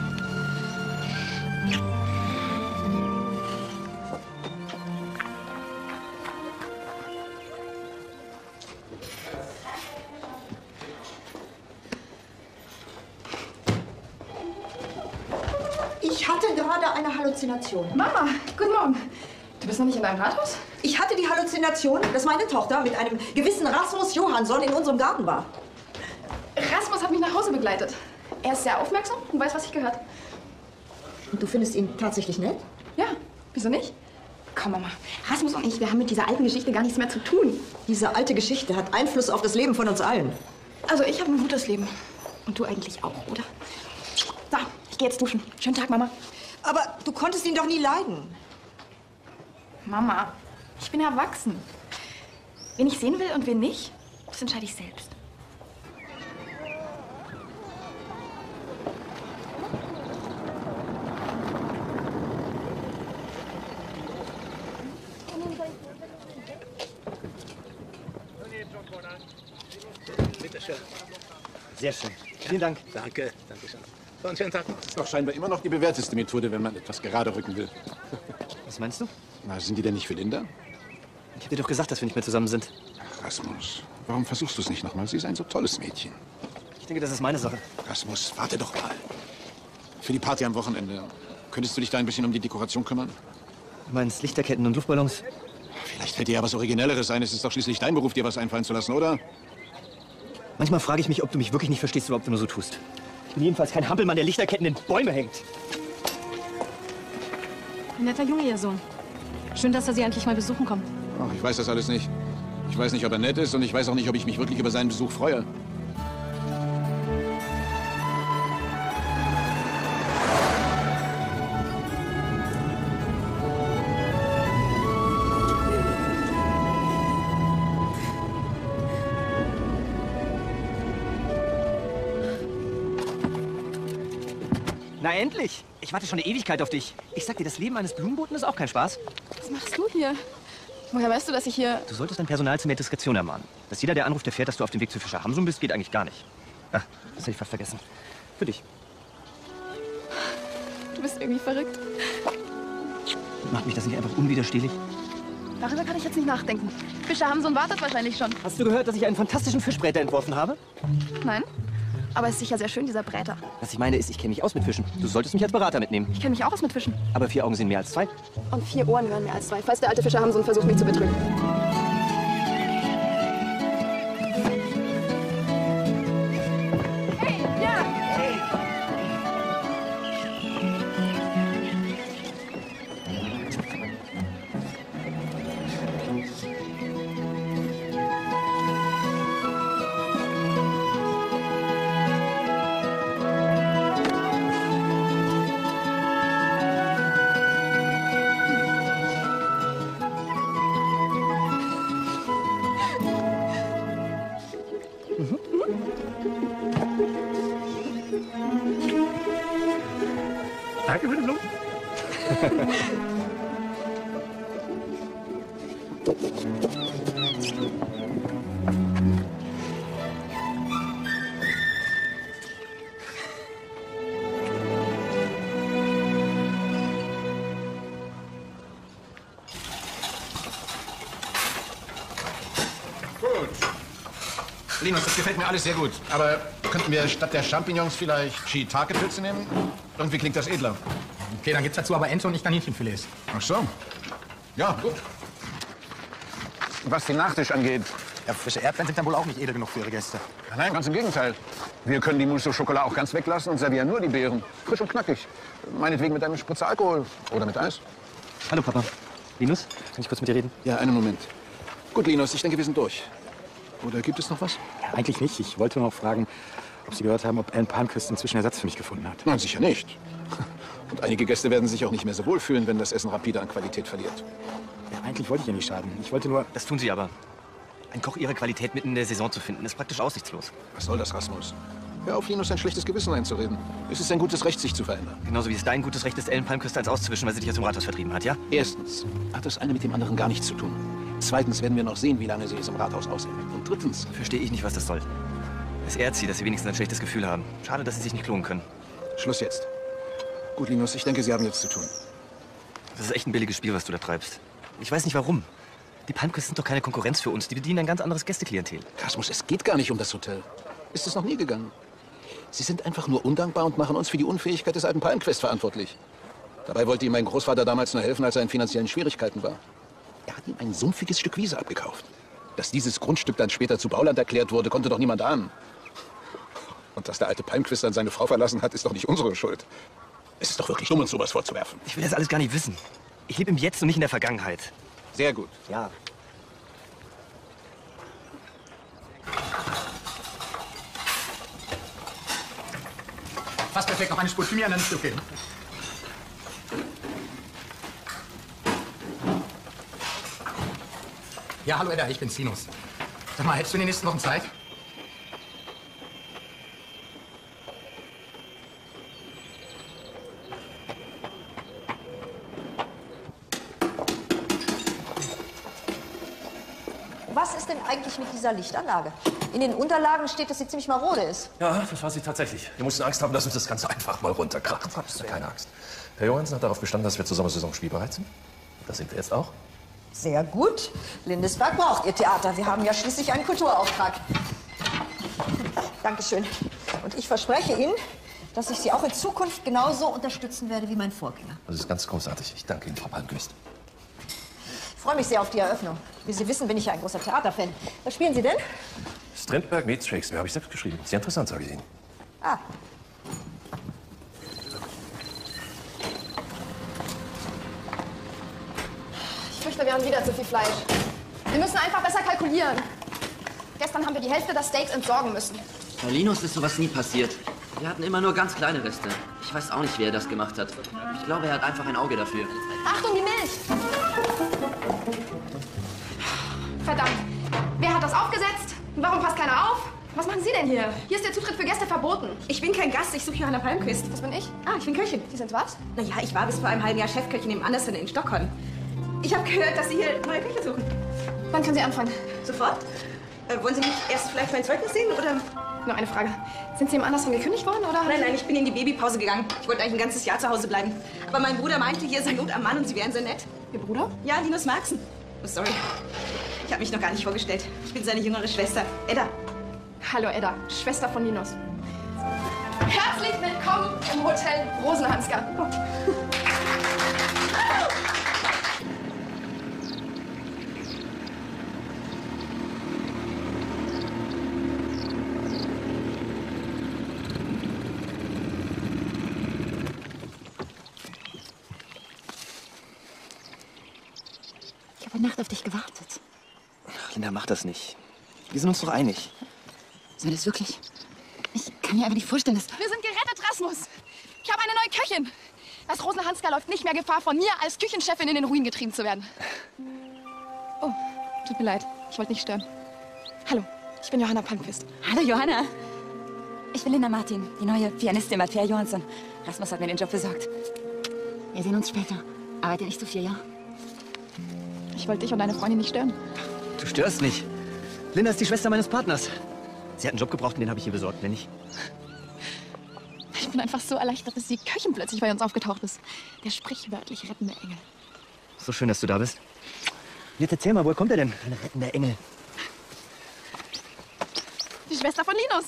Ich hatte gerade eine Halluzination. Mama, guten Morgen. Du bist noch nicht in deinem Rathaus? Ich hatte die Halluzination, dass meine Tochter mit einem gewissen Rasmus Johansson in unserem Garten war. Rasmus hat mich nach Hause begleitet. Er ist sehr aufmerksam und weiß, was ich gehört. Und du findest ihn tatsächlich nett? Ja, wieso nicht? Komm, Mama. Rasmus und ich, wir haben mit dieser alten Geschichte gar nichts mehr zu tun. Diese alte Geschichte hat Einfluss auf das Leben von uns allen. Also ich habe ein gutes Leben. Und du eigentlich auch, oder? So, ich gehe jetzt duschen. Schönen Tag, Mama. Aber du konntest ihn doch nie leiden. Mama, ich bin erwachsen. Wen ich sehen will und wen nicht, das entscheide ich selbst. Bitte schön. Sehr schön. Vielen Dank. Danke, danke schön. So, einen schönen Tag. Das ist doch scheinbar immer noch die bewährteste Methode, wenn man etwas gerade rücken will. Was meinst du? Na, sind die denn nicht für Linda? Ich hab dir doch gesagt, dass wir nicht mehr zusammen sind. Ach, Rasmus, warum versuchst du es nicht nochmal? Sie ist ein so tolles Mädchen. Ich denke, das ist meine Sache. Rasmus, warte doch mal. Für die Party am Wochenende. Könntest du dich da ein bisschen um die Dekoration kümmern? Du meinst Lichterketten und Luftballons? Vielleicht fällt dir ja was Originelleres ein. Es ist doch schließlich dein Beruf, dir was einfallen zu lassen, oder? Manchmal frage ich mich, ob du mich wirklich nicht verstehst oder ob du nur so tust. Ich bin jedenfalls kein Hampelmann, der Lichterketten in Bäume hängt. Ein netter Junge, Ihr Sohn. Schön, dass er Sie endlich mal besuchen kommt. Ach, ich weiß das alles nicht. Ich weiß nicht, ob er nett ist und ich weiß auch nicht, ob ich mich wirklich über seinen Besuch freue. Na endlich! Ich warte schon eine Ewigkeit auf dich. Ich sag dir, das Leben eines Blumenboten ist auch kein Spaß. Was machst du hier? Woher weißt du, dass ich hier... Du solltest dein Personal zu mehr Diskretion ermahnen. Dass jeder, der anruft, erfährt, dass du auf dem Weg zu Fischer Hamsun bist, geht eigentlich gar nicht. Ach, das hätte ich fast vergessen. Für dich. Du bist irgendwie verrückt. Macht mich das nicht einfach unwiderstehlich? Darüber kann ich jetzt nicht nachdenken. Fischer Hamsun wartet wahrscheinlich schon. Hast du gehört, dass ich einen fantastischen Fischbräter entworfen habe? Nein. Aber es ist sicher sehr schön, dieser Bräter. Was ich meine ist, ich kenne mich aus mit Fischen. Du solltest mich als Berater mitnehmen. Ich kenne mich auch aus mit Fischen. Aber vier Augen sind mehr als zwei. Und vier Ohren hören mehr als zwei, falls der alte Fischer Hamsun versucht, mich zu betrügen. Hey, ja! Hey! Danke für die Blumen. Gut. Linus, das gefällt mir alles sehr gut. Aber könnten wir statt der Champignons vielleicht Shiitake-Pilze nehmen? Irgendwie klingt das edler. Okay, dann gibt's dazu aber Ente und nicht dann Hähnchenfilets. Ach so. Ja, gut. Was den Nachtisch angeht. Ja, frische Erdbeeren sind dann wohl auch nicht edel genug für Ihre Gäste. Ja, nein, ganz im Gegenteil. Wir können die Mousse au Chocolat auch ganz weglassen und servieren nur die Beeren. Frisch und knackig. Meinetwegen mit einem Spritzer Alkohol. Oder mit Eis. Hallo, Papa. Linus, kann ich kurz mit dir reden? Ja, einen Moment. Gut, Linus, ich denke, wir sind durch. Oder gibt es noch was? Ja, eigentlich nicht. Ich wollte nur noch fragen, ob Sie gehört haben, ob Alan Palmquist inzwischen Ersatz für mich gefunden hat. Nein, sicher nicht. Und einige Gäste werden sich auch nicht mehr so wohl fühlen, wenn das Essen rapide an Qualität verliert. Ja, eigentlich wollte ich ja nicht schaden. Ich wollte nur... Das tun Sie aber. Ein Koch Ihrer Qualität mitten in der Saison zu finden, ist praktisch aussichtslos. Was soll das, Rasmus? Hör auf, Linus ein schlechtes Gewissen einzureden. Es ist ein gutes Recht, sich zu verändern. Genauso wie es dein gutes Recht ist, Alan Palmquist eins auszuwischen, weil sie dich aus dem Rathaus vertrieben hat, ja? Erstens hat das eine mit dem anderen gar nichts zu tun. Zweitens werden wir noch sehen, wie lange sie es im Rathaus aussehen. Und drittens... Verstehe ich nicht, was das soll. Es ehrt sie, dass sie wenigstens ein schlechtes Gefühl haben. Schade, dass sie sich nicht klonen können. Schluss jetzt. Gut, Linus, ich denke, Sie haben jetzt zu tun. Das ist echt ein billiges Spiel, was du da treibst. Ich weiß nicht, warum. Die Palmquists sind doch keine Konkurrenz für uns. Die bedienen ein ganz anderes Gästeklientel. Rasmus, es geht gar nicht um das Hotel. Ist es noch nie gegangen. Sie sind einfach nur undankbar und machen uns für die Unfähigkeit des alten Palmquist verantwortlich. Dabei wollte ihm mein Großvater damals nur helfen, als er in finanziellen Schwierigkeiten war. Er hat ihm ein sumpfiges Stück Wiese abgekauft. Dass dieses Grundstück dann später zu Bauland erklärt wurde, konnte doch niemand ahnen. Und dass der alte Palmquist dann seine Frau verlassen hat, ist doch nicht unsere Schuld. Es ist doch wirklich dumm, uns sowas vorzuwerfen. Ich will das alles gar nicht wissen. Ich lebe im Jetzt und nicht in der Vergangenheit. Sehr gut. Ja. Fast perfekt, noch eine Spur Thymian, dann ist okay. Ja, hallo Edda, ich bin's, Linus. Sag mal, hättest du in den nächsten Wochen Zeit? Was ist denn eigentlich mit dieser Lichtanlage? In den Unterlagen steht, dass sie ziemlich marode ist. Ja, das war sie tatsächlich. Wir mussten Angst haben, dass uns das Ganze einfach mal runterkracht. Oh Gott, keine Angst. Herr Johansen hat darauf bestanden, dass wir zur Sommersaison spielbereit sind. Das sind wir jetzt auch. Sehr gut. Lindisberg braucht ihr Theater. Wir haben ja schließlich einen Kulturauftrag. Dankeschön. Und ich verspreche Ihnen, dass ich Sie auch in Zukunft genauso unterstützen werde wie mein Vorgänger. Das ist ganz großartig. Ich danke Ihnen, Frau Palmquist. Ich freue mich sehr auf die Eröffnung. Wie Sie wissen, bin ich ja ein großer Theaterfan. Was spielen Sie denn? Strindberg meets Shakespeare, habe ich selbst geschrieben. Sehr interessant, sage ich Ihnen. Ah. Ich fürchte, wir haben wieder zu viel Fleisch. Wir müssen einfach besser kalkulieren. Gestern haben wir die Hälfte der Steaks entsorgen müssen. Bei Linus ist sowas nie passiert. Wir hatten immer nur ganz kleine Reste. Ich weiß auch nicht, wer das gemacht hat. Ich glaube, er hat einfach ein Auge dafür. Achtung, die Milch! Verdammt. Wer hat das aufgesetzt? Und warum passt keiner auf? Was machen Sie denn hier? Hier ist der Zutritt für Gäste verboten. Ich bin kein Gast, ich suche Johanna Palmquist. Das bin ich. Ah, ich bin Köchin. Sie sind was? Naja, ich war bis vor einem halben Jahr Chefköchin im Andersen in Stockholm. Ich habe gehört, dass Sie hier neue Köche suchen. Wann können Sie anfangen? Sofort? Äh, wollen Sie nicht erst vielleicht mein Zeugnis sehen, oder? Nur eine Frage. Sind Sie im Andersen gekündigt worden, oder? Nein, nein, ich bin in die Babypause gegangen. Ich wollte eigentlich ein ganzes Jahr zu Hause bleiben. Aber mein Bruder meinte, hier sei Not am Mann und Sie wären sehr nett. Ihr Bruder? Ja, Linus Marxen. Oh, sorry. Ich habe mich noch gar nicht vorgestellt. Ich bin seine jüngere Schwester, Edda. Hallo, Edda. Schwester von Linus. Herzlich willkommen im Hotel Rosenhanska. Oh. Ich habe Nacht auf dich gewartet. Ach, Linda, mach das nicht. Wir sind uns doch einig. Sind wir das wirklich? Ich kann mir aber nicht vorstellen, dass... Wir sind gerettet, Rasmus. Ich habe eine neue Köchin. Das Rosenhanska läuft nicht mehr Gefahr, von mir als Küchenchefin in den Ruin getrieben zu werden. Oh, tut mir leid. Ich wollte nicht stören. Hallo, ich bin Johanna Palmquist. Hallo, Johanna. Ich bin Linda Martin, die neue Pianistin bei Per Johansson. Rasmus hat mir den Job besorgt. Wir sehen uns später. Arbeite nicht zu viel, ja? Ich wollte dich und deine Freundin nicht stören. Du störst nicht. Linda ist die Schwester meines Partners. Sie hat einen Job gebraucht und den habe ich ihr besorgt, wenn nicht. Ich bin einfach so erleichtert, dass die Köchin plötzlich bei uns aufgetaucht ist. Der sprichwörtlich rettende Engel. So schön, dass du da bist. Jetzt erzähl mal, woher kommt er denn, ein rettender Engel? Die Schwester von Linus.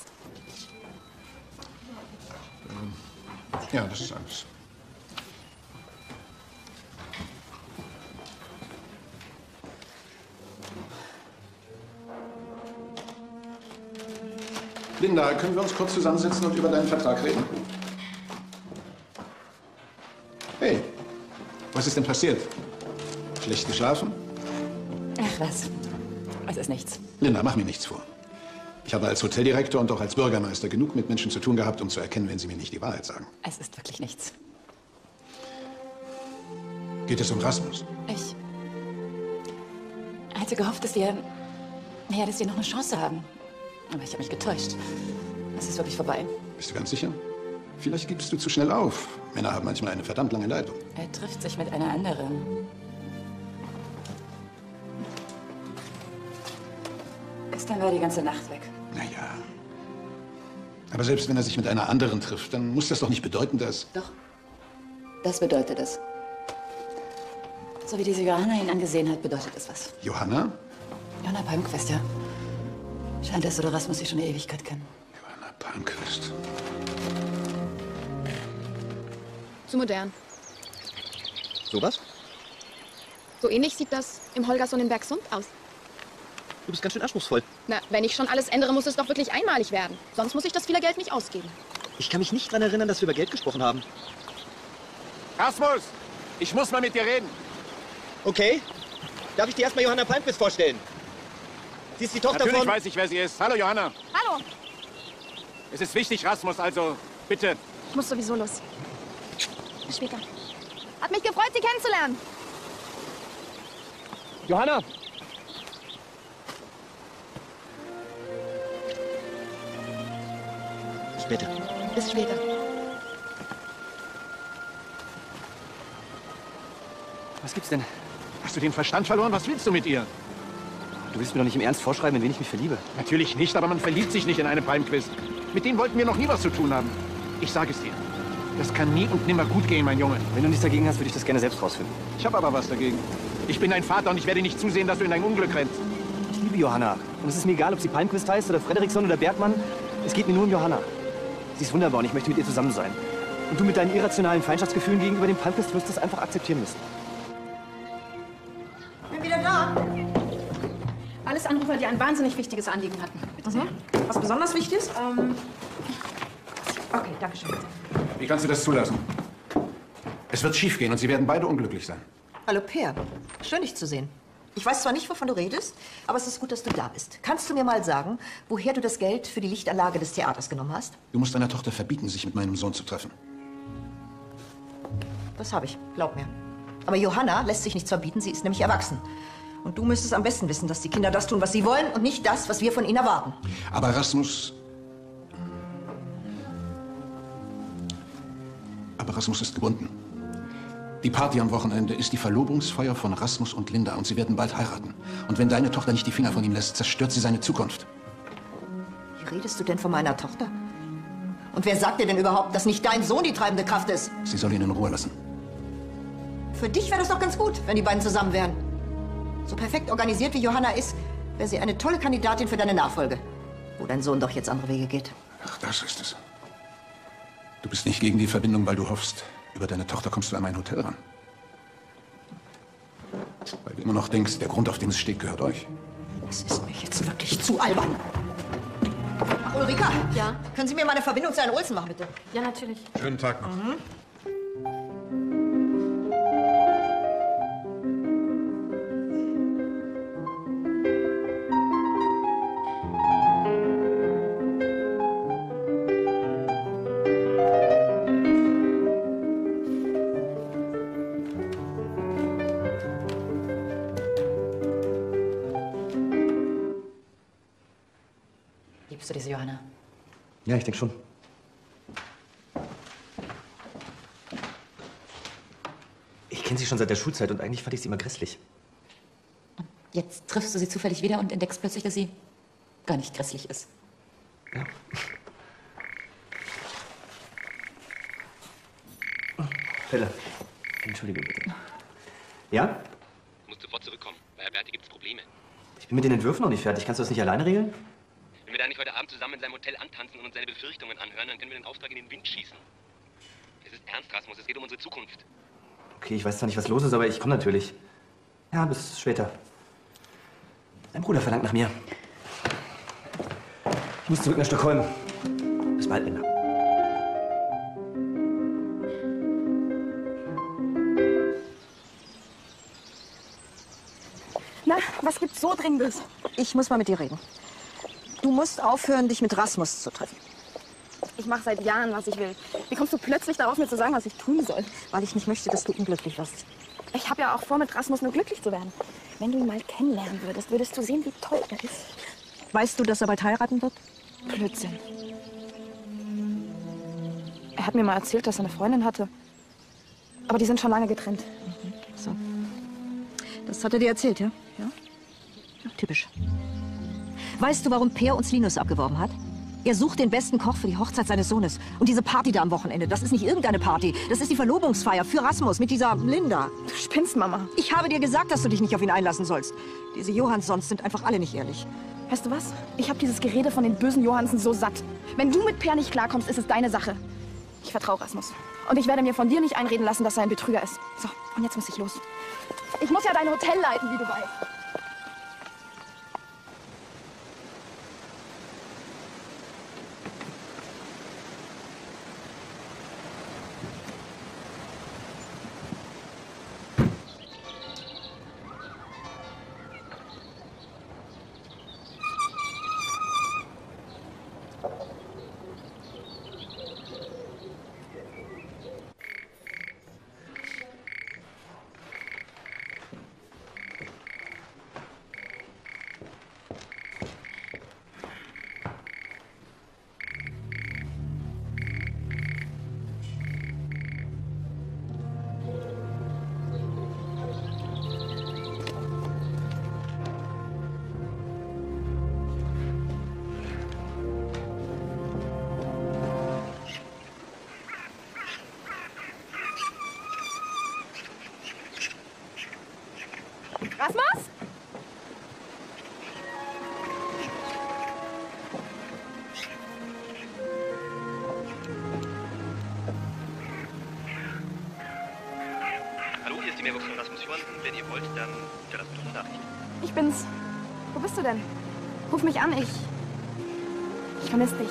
Ähm, ja, das ist alles. Linda, können wir uns kurz zusammensetzen und über deinen Vertrag reden? Hey, was ist denn passiert? Schlecht geschlafen? Ach was, es ist nichts. Linda, mach mir nichts vor. Ich habe als Hoteldirektor und auch als Bürgermeister genug mit Menschen zu tun gehabt, um zu erkennen, wenn sie mir nicht die Wahrheit sagen. Es ist wirklich nichts. Geht es um Rasmus? Ich hatte gehofft, dass wir, naja, dass wir noch eine Chance haben. Aber ich habe mich getäuscht. Es ist wirklich vorbei. Bist du ganz sicher? Vielleicht gibst du zu schnell auf. Männer haben manchmal eine verdammt lange Leitung. Er trifft sich mit einer anderen. Gestern war die ganze Nacht weg. Naja. Aber selbst wenn er sich mit einer anderen trifft, dann muss das doch nicht bedeuten, dass... Doch. Das bedeutet es. So wie diese Johanna ihn angesehen hat, bedeutet es was. Johanna? Johanna Palmquist, ja. Scheint es, oder Rasmus sie schon eine Ewigkeit kennen. Johanna Palmquist. Zu modern. Sowas? So ähnlich sieht das im Holgersson in Bergsund aus. Du bist ganz schön anspruchsvoll. Na, wenn ich schon alles ändere, muss es doch wirklich einmalig werden. Sonst muss ich das viele Geld nicht ausgeben. Ich kann mich nicht daran erinnern, dass wir über Geld gesprochen haben. Rasmus, ich muss mal mit dir reden. Okay. Darf ich dir erstmal Johanna Palmquist vorstellen? Sie ist die Tochter Natürlich von... weiß ich, wer sie ist. Hallo, Johanna. Hallo. Es ist wichtig, Rasmus, also bitte. Ich muss sowieso los. Bis später. Hat mich gefreut, Sie kennenzulernen. Johanna, Bitte. Bis später. Was gibt's denn? Hast du den Verstand verloren? Was willst du mit ihr? Du willst mir doch nicht im Ernst vorschreiben, in wen ich mich verliebe. Natürlich nicht, aber man verliebt sich nicht in eine Palmquiz. Mit denen wollten wir noch nie was zu tun haben. Ich sage es dir. Das kann nie und nimmer gut gehen, mein Junge. Wenn du nichts dagegen hast, würde ich das gerne selbst rausfinden. Ich habe aber was dagegen. Ich bin dein Vater und ich werde nicht zusehen, dass du in dein Unglück rennst. Ich liebe Johanna. Und es ist mir egal, ob sie Palmquist heißt oder Fredriksson oder Bergmann. Es geht mir nur um Johanna. Sie ist wunderbar und ich möchte mit ihr zusammen sein. Und du mit deinen irrationalen Feindschaftsgefühlen gegenüber dem Palmquist wirst das einfach akzeptieren müssen. Bin wieder da. Alles Anrufer, die ein wahnsinnig wichtiges Anliegen hatten. Bitte sehr. Mhm. Was besonders wichtig ist? Ähm okay, danke schön. Wie kannst du das zulassen? Es wird schiefgehen und sie werden beide unglücklich sein. Hallo, Peer. Schön, dich zu sehen. Ich weiß zwar nicht, wovon du redest, aber es ist gut, dass du da bist. Kannst du mir mal sagen, woher du das Geld für die Lichtanlage des Theaters genommen hast? Du musst deiner Tochter verbieten, sich mit meinem Sohn zu treffen. Das habe ich, glaub mir. Aber Johanna lässt sich nichts verbieten, sie ist nämlich erwachsen. Und du müsstest am besten wissen, dass die Kinder das tun, was sie wollen und nicht das, was wir von ihnen erwarten. Aber Rasmus... Aber Rasmus ist gebunden. Die Party am Wochenende ist die Verlobungsfeier von Rasmus und Linda und sie werden bald heiraten. Und wenn deine Tochter nicht die Finger von ihm lässt, zerstört sie seine Zukunft. Wie redest du denn von meiner Tochter? Und wer sagt dir denn überhaupt, dass nicht dein Sohn die treibende Kraft ist? Sie soll ihn in Ruhe lassen. Für dich wäre das doch ganz gut, wenn die beiden zusammen wären. So perfekt organisiert wie Johanna ist, wäre sie eine tolle Kandidatin für deine Nachfolge. Wo dein Sohn doch jetzt andere Wege geht. Ach, das ist es. Du bist nicht gegen die Verbindung, weil du hoffst, über deine Tochter kommst du an mein Hotel ran. Weil du immer noch denkst, der Grund, auf dem es steht, gehört euch. Das ist mir jetzt wirklich zu albern. Ach, Ulrika. Ja? Können Sie mir mal eine Verbindung zu Herrn Olsen machen, bitte? Ja, natürlich. Schönen Tag noch. Mhm. Liebst du diese Johanna? Ja, ich denke schon. Ich kenne sie schon seit der Schulzeit und eigentlich fand ich sie immer grässlich. Jetzt triffst du sie zufällig wieder und entdeckst plötzlich, dass sie gar nicht grässlich ist. Ja. Pelle, entschuldige bitte. Ja? Du musst sofort zurückkommen. Bei Herr Berti gibt's Probleme. Ich bin mit den Entwürfen noch nicht fertig. Kannst du das nicht alleine regeln? Wenn wir da nicht heute Abend zusammen in seinem Hotel antanzen und uns seine Befürchtungen anhören, dann können wir den Auftrag in den Wind schießen. Es ist ernst, Rasmus. Es geht um unsere Zukunft. Okay, ich weiß zwar nicht, was los ist, aber ich komme natürlich. Ja, bis später. Dein Bruder verlangt nach mir. Ich muss zurück nach Stockholm. Bis bald, Linda. Na, was gibt's so Dringendes? Ich muss mal mit dir reden. Du musst aufhören, dich mit Rasmus zu treffen. Ich mache seit Jahren, was ich will. Wie kommst du plötzlich darauf, mir zu sagen, was ich tun soll? Weil ich nicht möchte, dass du unglücklich wirst. Ich habe ja auch vor, mit Rasmus nur glücklich zu werden. Wenn du ihn mal kennenlernen würdest, würdest du sehen, wie toll er ist. Weißt du, dass er bald heiraten wird? Blödsinn. Er hat mir mal erzählt, dass er eine Freundin hatte. Aber die sind schon lange getrennt. Mhm. So. Das hat er dir erzählt, ja? Ja. Ja, typisch. Weißt du, warum Peer uns Linus abgeworben hat? Er sucht den besten Koch für die Hochzeit seines Sohnes. Und diese Party da am Wochenende, das ist nicht irgendeine Party. Das ist die Verlobungsfeier für Rasmus mit dieser Linda. Du spinnst, Mama. Ich habe dir gesagt, dass du dich nicht auf ihn einlassen sollst. Diese Johanssons sind einfach alle nicht ehrlich. Weißt du was? Ich habe dieses Gerede von den bösen Johannsen so satt. Wenn du mit Peer nicht klarkommst, ist es deine Sache. Ich vertraue Rasmus. Und ich werde mir von dir nicht einreden lassen, dass er ein Betrüger ist. So, und jetzt muss ich los. Ich muss ja dein Hotel leiten, wie du weißt. Rasmus? Hallo, hier ist die Mailbox von Rasmus Johansen. Wenn ihr wollt, dann hinterlasst mir doch eine Nachricht. Ich bin's. Wo bist du denn? Ruf mich an, ich... Ich vermisse dich.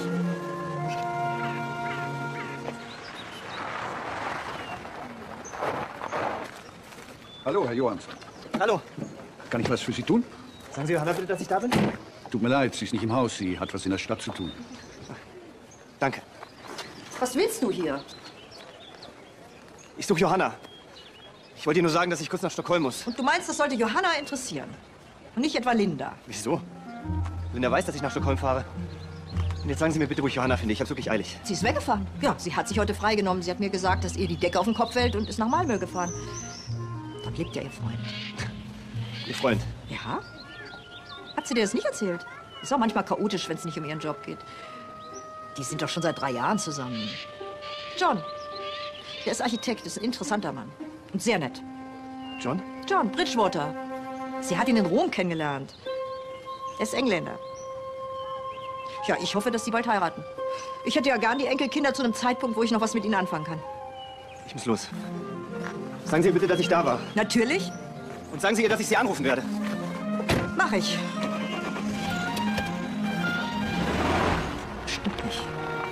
Hallo, Herr Johansen. Hallo. Kann ich was für Sie tun? Sagen Sie Johanna bitte, dass ich da bin? Tut mir leid, sie ist nicht im Haus. Sie hat was in der Stadt zu tun. Danke. Was willst du hier? Ich suche Johanna. Ich wollte ihr nur sagen, dass ich kurz nach Stockholm muss. Und du meinst, das sollte Johanna interessieren? Und nicht etwa Linda? Wieso? Linda weiß, dass ich nach Stockholm fahre. Und jetzt sagen Sie mir bitte, wo ich Johanna finde. Ich hab's wirklich eilig. Sie ist weggefahren. Ja, sie hat sich heute freigenommen. Sie hat mir gesagt, dass ihr die Decke auf den Kopf fällt und ist nach Malmö gefahren. Dort lebt ja ihr Freund. Ihr Freund? Ja? Hat sie dir das nicht erzählt? Ist auch manchmal chaotisch, wenn es nicht um ihren Job geht. Die sind doch schon seit drei Jahren zusammen. John. Der ist Architekt, ist ein interessanter Mann. Und sehr nett. John? John, Bridgewater. Sie hat ihn in Rom kennengelernt. Er ist Engländer. Ja, ich hoffe, dass sie bald heiraten. Ich hätte ja gern die Enkelkinder zu einem Zeitpunkt, wo ich noch was mit ihnen anfangen kann. Ich muss los. Sagen Sie ihr bitte, dass ich da war. Natürlich. Und sagen Sie ihr, dass ich Sie anrufen werde. Mach ich. Stimmt nicht.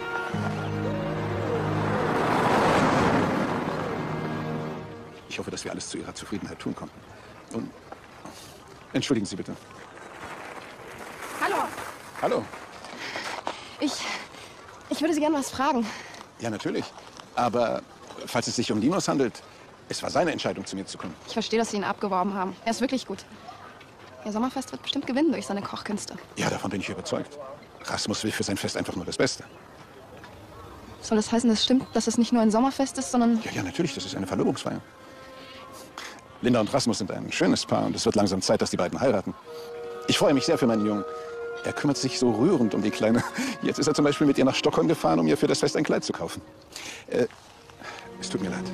Ich hoffe, dass wir alles zu Ihrer Zufriedenheit tun konnten. Und entschuldigen Sie bitte. Hallo. Hallo. Ich... Ich würde Sie gerne was fragen. Ja, natürlich. Aber falls es sich um Linus handelt, es war seine Entscheidung, zu mir zu kommen. Ich verstehe, dass Sie ihn abgeworben haben. Er ist wirklich gut. Ihr Sommerfest wird bestimmt gewinnen durch seine Kochkünste. Ja, davon bin ich überzeugt. Rasmus will für sein Fest einfach nur das Beste. Soll das heißen, es stimmt, dass es nicht nur ein Sommerfest ist, sondern... Ja, ja, natürlich. Das ist eine Verlobungsfeier. Linda und Rasmus sind ein schönes Paar und es wird langsam Zeit, dass die beiden heiraten. Ich freue mich sehr für meinen Jungen. Er kümmert sich so rührend um die Kleine. Jetzt ist er zum Beispiel mit ihr nach Stockholm gefahren, um ihr für das Fest ein Kleid zu kaufen. Äh, es tut mir leid.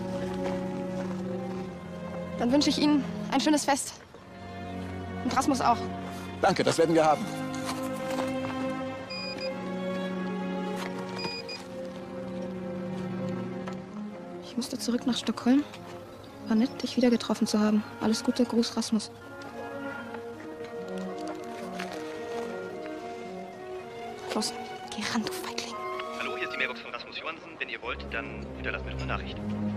Dann wünsche ich Ihnen ein schönes Fest. Und Rasmus auch. Danke, das werden wir haben. Ich musste zurück nach Stockholm. War nett, dich wieder getroffen zu haben. Alles Gute, Gruß, Rasmus. Los, geh ran, du Feigling. Hallo, hier ist die Mailbox von Rasmus Johansen. Wenn ihr wollt, dann hinterlasst mir doch eine Nachricht.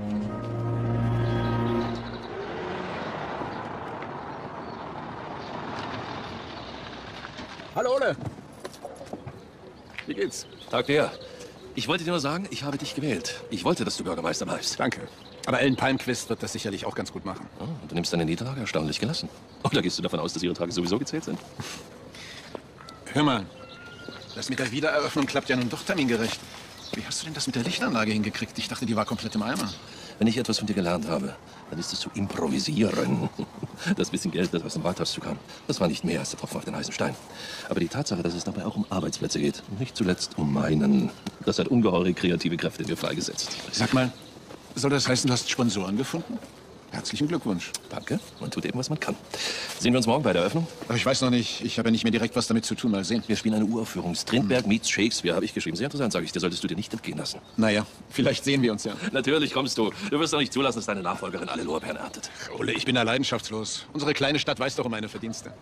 Hallo, Ole. Wie geht's? Tag dir. Ich wollte dir nur sagen, ich habe dich gewählt. Ich wollte, dass du Bürgermeister bleibst. Danke. Aber Ellen Palmquist wird das sicherlich auch ganz gut machen. Oh, und du nimmst deine Niederlage erstaunlich gelassen. Oder gehst du davon aus, dass ihre Tage sowieso gezählt sind? Hör mal, das mit der Wiedereröffnung klappt ja nun doch termingerecht. Wie hast du denn das mit der Lichtanlage hingekriegt? Ich dachte, die war komplett im Eimer. Wenn ich etwas von dir gelernt habe, dann ist es zu improvisieren. Das bisschen Geld, das aus dem Rathaus zukam, das war nicht mehr als der Tropfen auf den heißen Stein. Aber die Tatsache, dass es dabei auch um Arbeitsplätze geht, und nicht zuletzt um meinen, das hat ungeheure kreative Kräfte in mir freigesetzt. Sag mal, soll das heißen, du hast Sponsoren gefunden? Herzlichen Glückwunsch. Danke. Man tut eben, was man kann. Sehen wir uns morgen bei der Eröffnung? Aber ich weiß noch nicht. Ich habe ja nicht mehr direkt was damit zu tun. Mal sehen. Wir spielen eine Uraufführung. Strindberg meets Shakespeare, habe ich geschrieben. Sehr interessant, sage ich dir. Solltest du dir nicht entgehen lassen. Naja, vielleicht sehen wir uns ja. Natürlich kommst du. Du wirst doch nicht zulassen, dass deine Nachfolgerin alle Lorbeeren erntet. Ole, ich bin da leidenschaftslos. Unsere kleine Stadt weiß doch um meine Verdienste.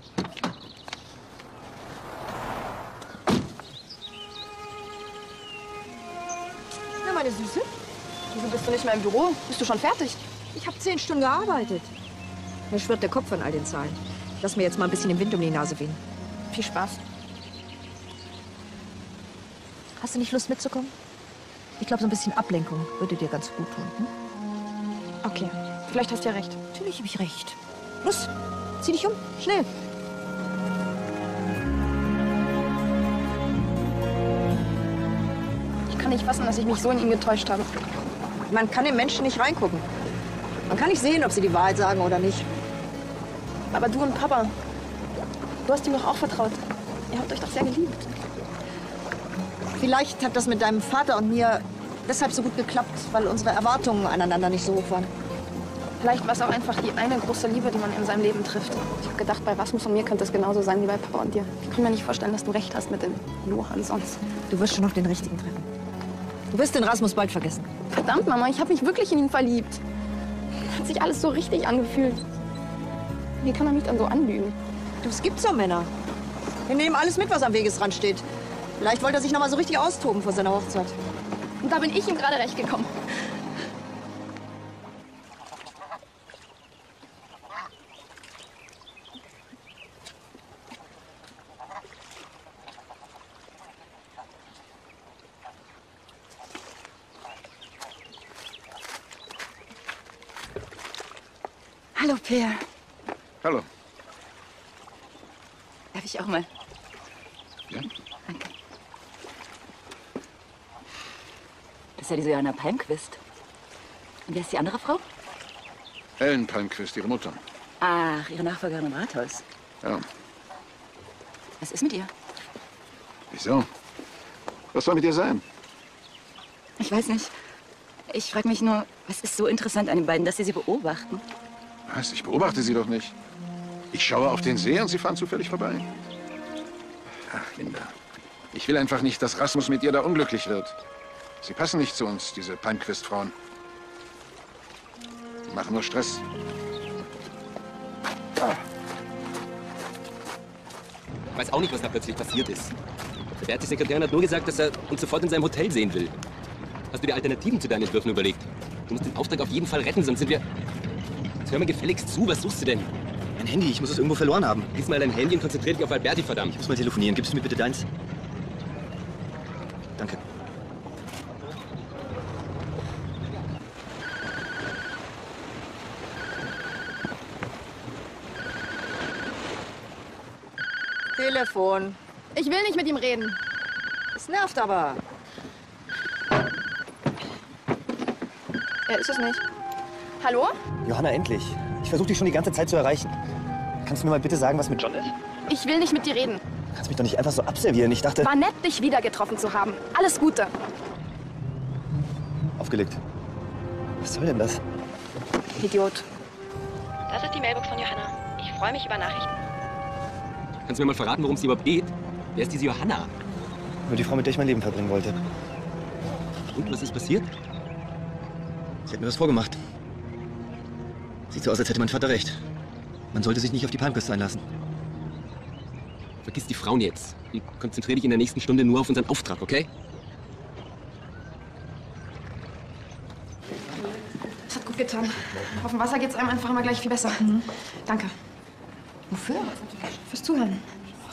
Na, meine Süße. Wieso bist du nicht mehr im Büro? Bist du schon fertig? Ich habe zehn Stunden gearbeitet. Mir schwirrt der Kopf von all den Zahlen. Lass mir jetzt mal ein bisschen den Wind um die Nase wehen. Viel Spaß. Hast du nicht Lust mitzukommen? Ich glaube, so ein bisschen Ablenkung würde dir ganz gut tun. Hm? Okay, vielleicht hast du ja recht. Natürlich habe ich recht. Los, zieh dich um. Schnell. Ich kann nicht fassen, dass ich mich so in ihn getäuscht habe. Man kann in Menschen nicht reingucken. Man kann nicht sehen, ob sie die Wahrheit sagen oder nicht. Aber du und Papa, du hast ihm doch auch vertraut. Ihr habt euch doch sehr geliebt. Vielleicht hat das mit deinem Vater und mir deshalb so gut geklappt, weil unsere Erwartungen aneinander nicht so hoch waren. Vielleicht war es auch einfach die eine große Liebe, die man in seinem Leben trifft. Ich habe gedacht, bei Rasmus und mir könnte es genauso sein wie bei Papa und dir. Ich kann mir nicht vorstellen, dass du recht hast mit dem Johann sonst. Du wirst schon noch den richtigen treffen. Du wirst den Rasmus bald vergessen. Verdammt, Mama, ich habe mich wirklich in ihn verliebt. Hat sich alles so richtig angefühlt. Wie kann er mich dann so anlügen? Du, es gibt so Männer. Wir nehmen alles mit, was am Wegesrand steht. Vielleicht wollte er sich noch mal so richtig austoben vor seiner Hochzeit. Und da bin ich ihm gerade recht gekommen. Hallo, Peer. Hallo. Darf ich auch mal? Ja? Danke. Das ist ja diese Johanna Palmquist. Und wer ist die andere Frau? Ellen Palmquist, ihre Mutter. Ach, ihre Nachfolgerin im Rathaus. Ja. Was ist mit ihr? Wieso? Was soll mit ihr sein? Ich weiß nicht. Ich frage mich nur, was ist so interessant an den beiden, dass Sie sie beobachten? Was? Ich beobachte sie doch nicht. Ich schaue auf den See und sie fahren zufällig vorbei. Ach, Linda. Ich will einfach nicht, dass Rasmus mit ihr da unglücklich wird. Sie passen nicht zu uns, diese Palmquist-Frauen. Die machen nur Stress. Ah. Ich weiß auch nicht, was da plötzlich passiert ist. Der Berti-Sekretär hat nur gesagt, dass er uns sofort in seinem Hotel sehen will. Hast du dir Alternativen zu deinen Entwürfen überlegt? Du musst den Auftrag auf jeden Fall retten, sonst sind wir... Jetzt hör mir gefälligst zu, was suchst du denn? Mein Handy, ich muss es irgendwo verloren haben. Lies mal dein Handy und konzentrier dich auf Alberti, verdammt. Ich muss mal telefonieren. Gibst du mir bitte deins? Danke. Telefon. Ich will nicht mit ihm reden. Es nervt aber. Er ist es nicht. Hallo? Johanna, endlich. Ich versuche dich schon die ganze Zeit zu erreichen. Kannst du mir mal bitte sagen, was mit John ist? Ich will nicht mit dir reden. Du kannst mich doch nicht einfach so abservieren. Ich dachte... War nett, dich wieder getroffen zu haben. Alles Gute. Aufgelegt. Was soll denn das? Idiot. Das ist die Mailbox von Johanna. Ich freue mich über Nachrichten. Kannst du mir mal verraten, worum es überhaupt geht? Wer ist diese Johanna? Nur die Frau, mit der ich mein Leben verbringen wollte. Und, was ist passiert? Sie hat mir das vorgemacht. Sieht so aus, als hätte mein Vater recht. Man sollte sich nicht auf die Palmquist einlassen. Vergiss die Frauen jetzt. Und konzentrier dich in der nächsten Stunde nur auf unseren Auftrag, okay? Das hat gut getan. Auf dem Wasser geht's einem einfach immer gleich viel besser. Mhm. Danke. Wofür? Fürs Zuhören.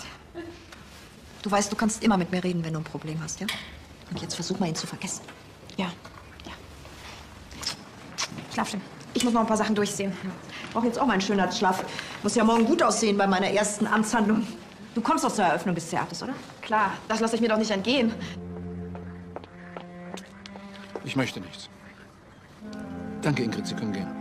Du weißt, du kannst immer mit mir reden, wenn du ein Problem hast, ja? Und jetzt versuch mal, ihn zu vergessen. Ja. Ja. Schlaf schön. Ich muss noch ein paar Sachen durchsehen. Ich brauche jetzt auch mal einen Schönheitsschlaf. Muss ja morgen gut aussehen bei meiner ersten Amtshandlung. Du kommst doch zur Eröffnung des Theaters, oder? Klar, das lasse ich mir doch nicht entgehen. Ich möchte nichts. Danke, Ingrid, Sie können gehen.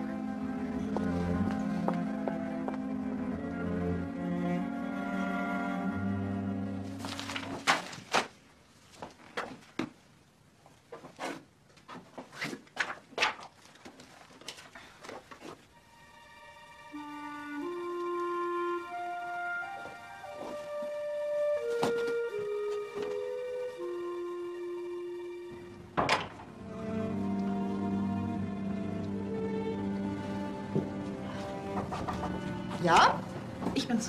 Ja? Ich bin's.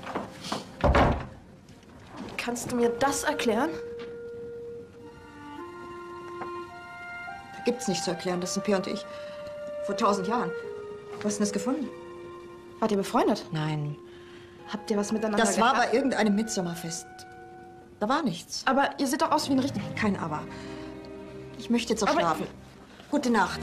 Kannst du mir das erklären? Da gibt's nichts zu erklären. Das sind Peer und ich. Vor tausend Jahren. Wo hast du das gefunden? Wart ihr befreundet? Nein. Habt ihr was miteinander Das war gehabt? bei irgendeinem Mitsommerfest. Da war nichts. Aber ihr seht doch aus wie ein richtig... Kein Aber. Ich möchte jetzt auch Aber- schlafen. Gute Nacht.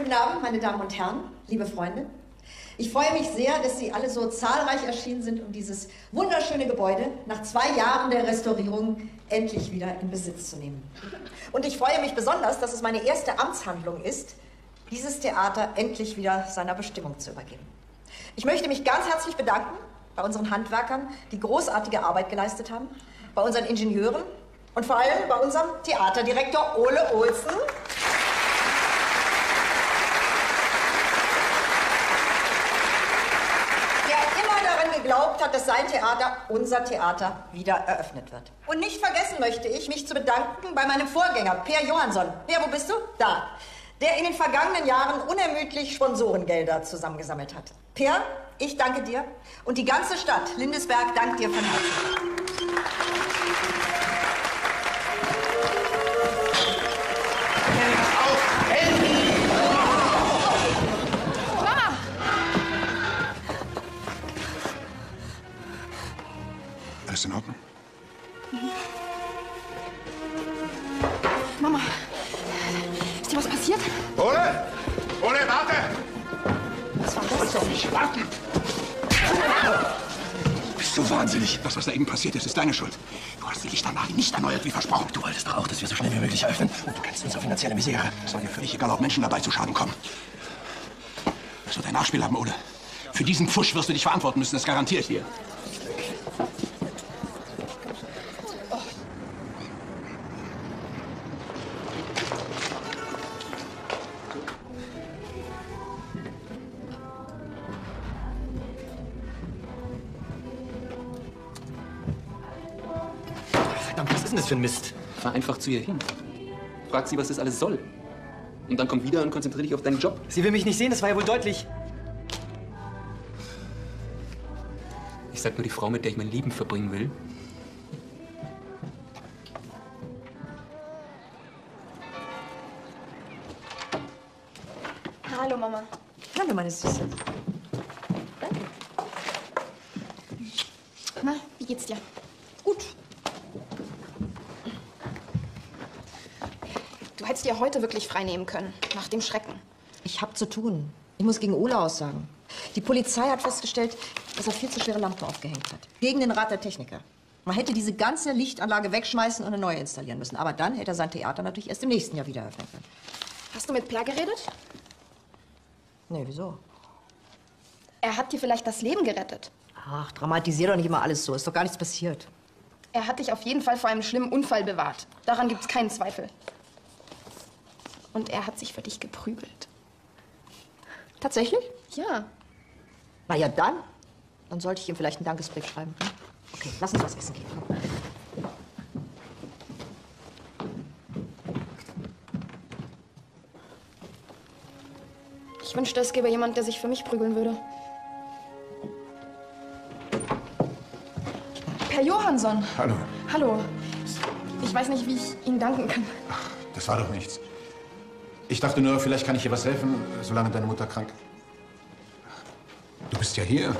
guten Abend, meine Damen und Herren, liebe Freunde. Ich freue mich sehr, dass Sie alle so zahlreich erschienen sind, um dieses wunderschöne Gebäude nach zwei Jahren der Restaurierung endlich wieder in Besitz zu nehmen. Und ich freue mich besonders, dass es meine erste Amtshandlung ist, dieses Theater endlich wieder seiner Bestimmung zu übergeben. Ich möchte mich ganz herzlich bedanken bei unseren Handwerkern, die großartige Arbeit geleistet haben, bei unseren Ingenieuren und vor allem bei unserem Theaterdirektor Ole Olsen. Geglaubt hat, dass sein Theater, unser Theater, wieder eröffnet wird. Und nicht vergessen möchte ich, mich zu bedanken bei meinem Vorgänger, Per Johansson. Per, wo bist du? Da. Der in den vergangenen Jahren unermüdlich Sponsorengelder zusammengesammelt hat. Per, ich danke dir und die ganze Stadt Lindesberg dankt dir von Herzen. Alles in Ordnung? Mama, ist dir was passiert? Ole! Ole, warte! Was war das denn? Nicht warten! Bist du wahnsinnig? Das, was da eben passiert ist, ist deine Schuld. Du hast die Lichtanlage nicht erneuert, wie versprochen. Du wolltest doch auch, dass wir so schnell wie möglich öffnen. Und du kennst unsere finanzielle Misere. Es war dir völlig egal, ob Menschen dabei zu Schaden kommen. Das wird ein Nachspiel haben, Ole. Für diesen Pfusch wirst du dich verantworten müssen, das garantiere ich dir. Was ist denn das für ein Mist? Fahr einfach zu ihr hin. Frag sie, was das alles soll. Und dann komm wieder und konzentrier dich auf deinen Job. Sie will mich nicht sehen, das war ja wohl deutlich. Ich sag nur die Frau, mit der ich mein Leben verbringen will. Hallo, Mama. Hallo, meine Süße. Na, wie geht's dir? Gut. Du hättest dir heute wirklich frei nehmen können, nach dem Schrecken. Ich hab zu tun. Ich muss gegen Ole aussagen. Die Polizei hat festgestellt, dass er viel zu schwere Lampen aufgehängt hat. Gegen den Rat der Techniker. Man hätte diese ganze Lichtanlage wegschmeißen und eine neue installieren müssen. Aber dann hätte er sein Theater natürlich erst im nächsten Jahr wieder eröffnen können. Hast du mit Per geredet? Nee, wieso? Er hat dir vielleicht das Leben gerettet. Ach, dramatisier doch nicht immer alles so. Ist doch gar nichts passiert. Er hat dich auf jeden Fall vor einem schlimmen Unfall bewahrt. Daran gibt's keinen Zweifel. Und er hat sich für dich geprügelt. Tatsächlich? Ja. Na ja, dann. Dann sollte ich ihm vielleicht einen Dankesbrief schreiben. Hm? Okay, lass uns was essen gehen. Komm. Ich wünschte, es gäbe jemand, der sich für mich prügeln würde. Per Johansson. Hallo. Hallo. Ich, ich weiß nicht, wie ich Ihnen danken kann. Ach, das war doch nichts. Ich dachte nur, vielleicht kann ich dir was helfen, solange deine Mutter krank. Du bist ja hier.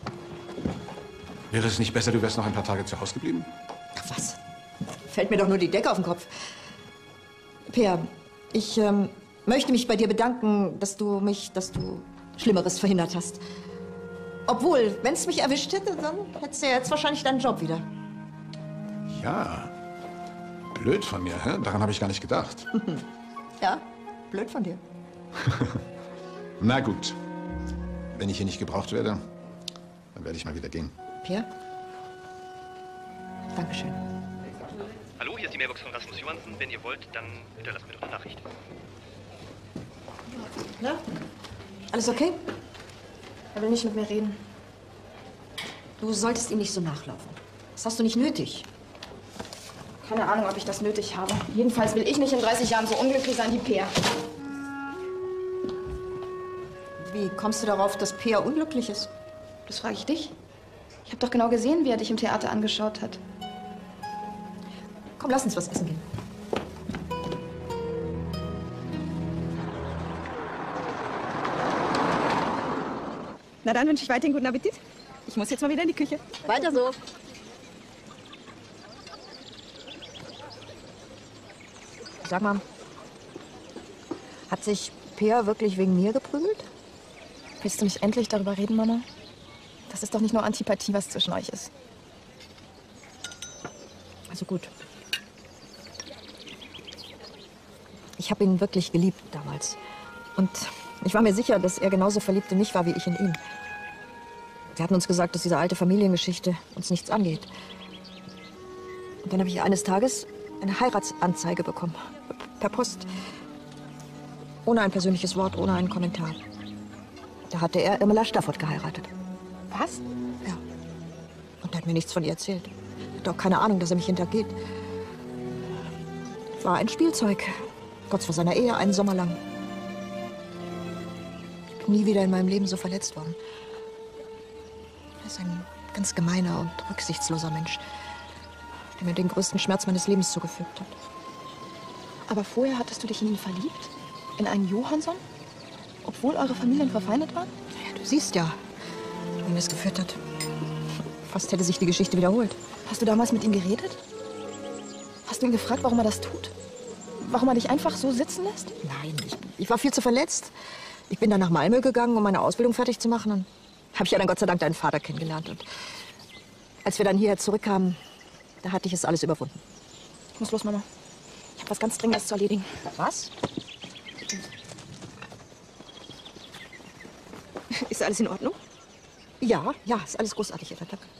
Wäre es nicht besser, du wärst noch ein paar Tage zu Hause geblieben? Ach was? Fällt mir doch nur die Decke auf den Kopf. Per, ich ähm, möchte mich bei dir bedanken, dass du mich, dass du Schlimmeres verhindert hast. Obwohl, wenn es mich erwischt hätte, dann hättest du ja jetzt wahrscheinlich deinen Job wieder. Ja. Blöd von mir, hä? Daran habe ich gar nicht gedacht. Ja, blöd von dir. Na gut. Wenn ich hier nicht gebraucht werde, dann werde ich mal wieder gehen. Pierre? Dankeschön. Hallo, hier ist die Mailbox von Rasmus Johansen. Wenn ihr wollt, dann hinterlasst mir doch eine Nachricht. Na? Alles okay? Er will nicht mit mir reden. Du solltest ihm nicht so nachlaufen. Das hast du nicht nötig. Keine Ahnung, ob ich das nötig habe. Jedenfalls will ich nicht in dreißig Jahren so unglücklich sein wie Peer. Wie kommst du darauf, dass Peer unglücklich ist? Das frage ich dich. Ich habe doch genau gesehen, wie er dich im Theater angeschaut hat. Komm, lass uns was essen gehen. Na dann wünsche ich weiterhin guten Appetit. Ich muss jetzt mal wieder in die Küche. Weiter so. Sag mal, hat sich Peer wirklich wegen mir geprügelt? Willst du nicht endlich darüber reden, Mama? Das ist doch nicht nur Antipathie, was zwischen euch ist. Also gut. Ich habe ihn wirklich geliebt damals. Und ich war mir sicher, dass er genauso verliebt in mich war wie ich in ihn. Wir hatten uns gesagt, dass diese alte Familiengeschichte uns nichts angeht. Und dann habe ich eines Tages eine Heiratsanzeige bekommen. Per Post. Ohne ein persönliches Wort, ohne einen Kommentar. Da hatte er Irmela Stafford geheiratet. Was? Ja. Und er hat mir nichts von ihr erzählt. Er hat auch keine Ahnung, dass er mich hintergeht. War ein Spielzeug. Kurz vor seiner Ehe, einen Sommer lang. Ich bin nie wieder in meinem Leben so verletzt worden. Er ist ein ganz gemeiner und rücksichtsloser Mensch, der mir den größten Schmerz meines Lebens zugefügt hat. Aber vorher hattest du dich in ihn verliebt? In einen Johansson? Obwohl eure Familien verfeindet waren? Ja, du siehst ja, wohin es geführt hat. Fast hätte sich die Geschichte wiederholt. Hast du damals mit ihm geredet? Hast du ihn gefragt, warum er das tut? Warum er dich einfach so sitzen lässt? Nein, ich, ich war viel zu verletzt. Ich bin dann nach Malmö gegangen, um meine Ausbildung fertig zu machen. Und habe ich ja dann Gott sei Dank deinen Vater kennengelernt. Und als wir dann hierher zurückkamen, da hatte ich es alles überwunden. Ich muss los, Mama. Ich habe was ganz Dringendes zu erledigen. Was? Ist alles in Ordnung? Ja, ja, ist alles großartig, Eva, danke.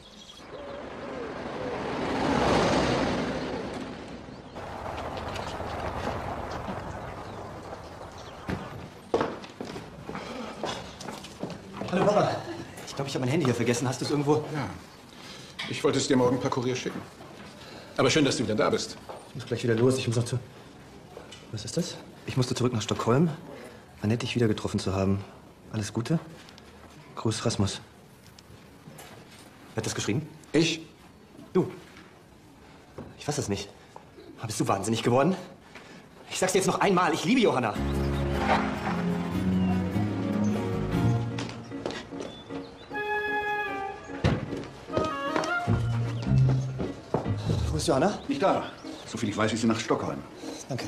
Hallo Papa. Ich glaube, ich habe mein Handy hier vergessen. Hast du es irgendwo? Ja. Ich wollte es dir morgen per Kurier schicken. Aber schön, dass du wieder da bist. Ich muss gleich wieder los. Ich muss noch zu... Was ist das? Ich musste zurück nach Stockholm. War nett, dich wieder getroffen zu haben. Alles Gute? Gruß, Rasmus. Wer hat das geschrieben? Ich. Du. Ich fass das nicht. Bist du wahnsinnig geworden? Ich sag's dir jetzt noch einmal. Ich liebe Johanna. Wo ist Johanna? Nicht da. Soviel ich weiß, ist sie nach Stockholm. Danke.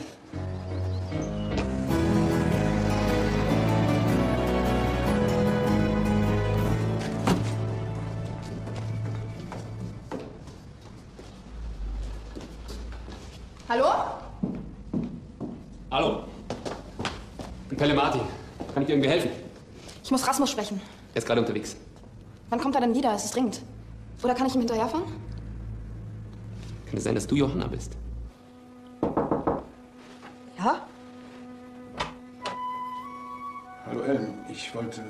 Hallo? Hallo. Ich bin Pelle Martin. Kann ich dir irgendwie helfen? Ich muss Rasmus sprechen. Er ist gerade unterwegs. Wann kommt er denn wieder? Es ist dringend. Oder kann ich ihm hinterherfahren? Kann es sein, dass du Johanna bist? Ja? Hallo Ellen, ich wollte...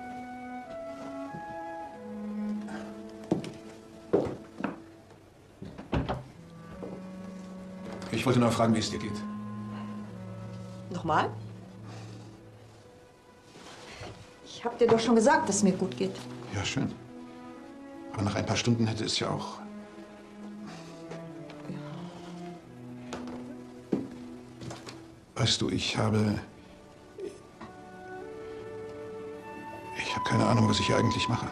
Ich wollte nur fragen, wie es dir geht. Nochmal? Ich hab dir doch schon gesagt, dass es mir gut geht. Ja, schön. Aber nach ein paar Stunden hätte es ja auch... Weißt du, ich habe... Ich habe keine Ahnung, was ich hier eigentlich mache.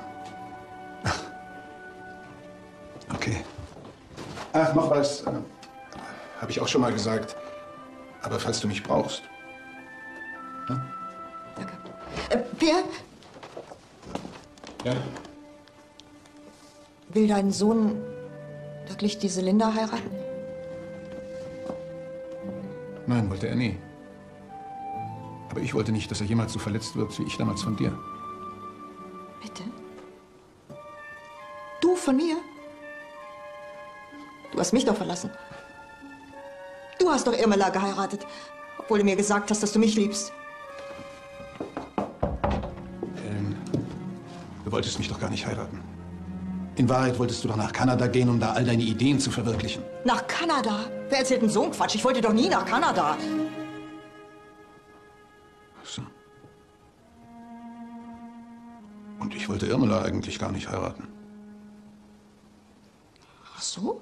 Okay. Ach, noch was. Äh, habe ich auch schon mal gesagt. Aber falls du mich brauchst. Hm? Danke. Äh, Pierre? Ja? Will dein Sohn wirklich diese Linda heiraten? Nein, wollte er nie. Aber ich wollte nicht, dass er jemals so verletzt wird wie ich damals von dir. Bitte? Du von mir? Du hast mich doch verlassen. Du hast doch Irmela geheiratet, obwohl du mir gesagt hast, dass du mich liebst. Ellen, du wolltest mich doch gar nicht heiraten. In Wahrheit wolltest du doch nach Kanada gehen, um da all deine Ideen zu verwirklichen. Nach Kanada? Wer erzählt denn so einen Quatsch? Ich wollte doch nie nach Kanada. So. Und ich wollte Irmela eigentlich gar nicht heiraten. Ach so?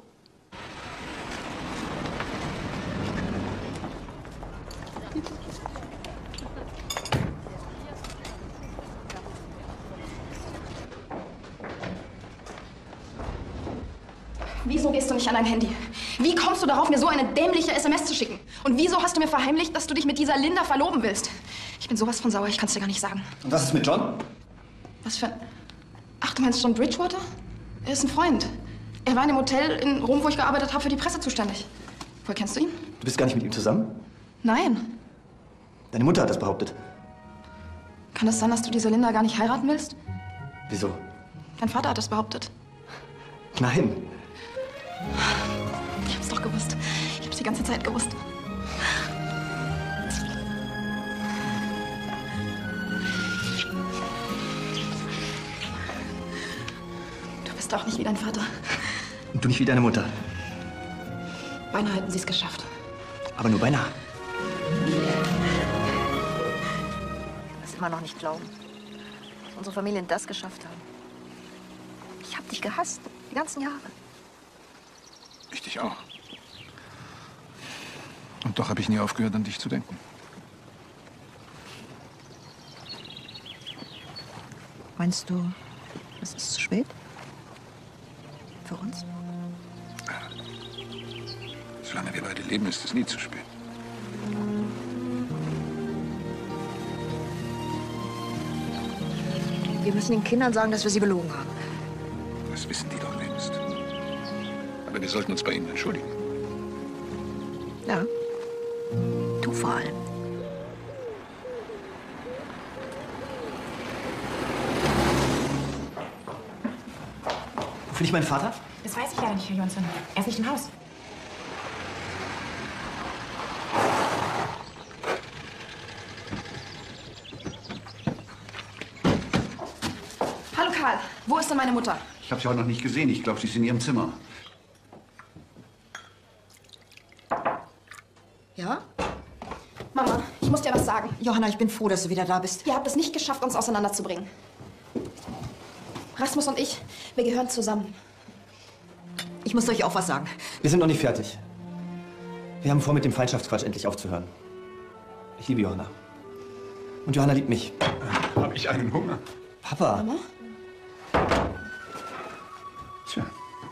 Wieso gehst du nicht an dein Handy? Wie kommst du darauf, mir so eine dämliche S M S zu schicken? Und wieso hast du mir verheimlicht, dass du dich mit dieser Linda verloben willst? Ich bin sowas von sauer, ich kann es dir gar nicht sagen. Und was ist mit John? Was für... Ach, du meinst John Bridgewater? Er ist ein Freund. Er war in dem Hotel in Rom, wo ich gearbeitet habe, für die Presse zuständig. Woher kennst du ihn? Du bist gar nicht mit ihm zusammen? Nein. Deine Mutter hat das behauptet. Kann es sein, dass du diese Linda gar nicht heiraten willst? Wieso? Dein Vater hat das behauptet. Nein. Ich hab's doch gewusst. Ich hab's die ganze Zeit gewusst. Du bist auch nicht wie dein Vater. Und du nicht wie deine Mutter. Beinahe hätten sie es geschafft. Aber nur beinahe. Du wirst immer noch nicht glauben, dass unsere Familien das geschafft haben. Ich hab dich gehasst, die ganzen Jahre. Ich dich auch. Und doch habe ich nie aufgehört, an dich zu denken. Meinst du, es ist zu spät? Für uns? Solange wir beide leben, ist es nie zu spät. Wir müssen den Kindern sagen, dass wir sie belogen haben. Das wissen die doch längst. Aber wir sollten uns bei ihnen entschuldigen. Ja. Du vor allem. Wo finde ich meinen Vater? Das weiß ich ja nicht, Herr Johnson. Er ist nicht im Haus. Hallo Karl, wo ist denn meine Mutter? Ich habe sie heute noch nicht gesehen. Ich glaube, sie ist in ihrem Zimmer. Ja? Mama, ich muss dir was sagen. Johanna, ich bin froh, dass du wieder da bist. Ihr habt es nicht geschafft, uns auseinanderzubringen. Rasmus und ich, wir gehören zusammen. Ich muss euch auch was sagen. Wir sind noch nicht fertig. Wir haben vor, mit dem Feindschaftsquatsch endlich aufzuhören. Ich liebe Johanna. Und Johanna liebt mich. Habe ich einen Hunger? Papa. Mama? Tja.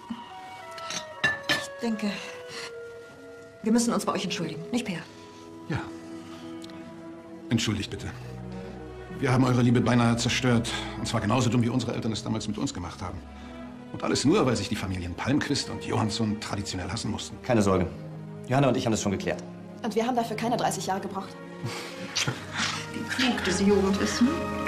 Ich denke, wir müssen uns bei euch entschuldigen. Nicht, Peer? Ja. Entschuldigt bitte. Wir haben eure Liebe beinahe zerstört. Und zwar genauso dumm, wie unsere Eltern es damals mit uns gemacht haben. Und alles nur, weil sich die Familien Palmquist und Johansson traditionell hassen mussten. Keine Sorge. Johanna und ich haben das schon geklärt. Und wir haben dafür keine dreißig Jahre gebraucht. Wie klug diese Jugend ist, hm?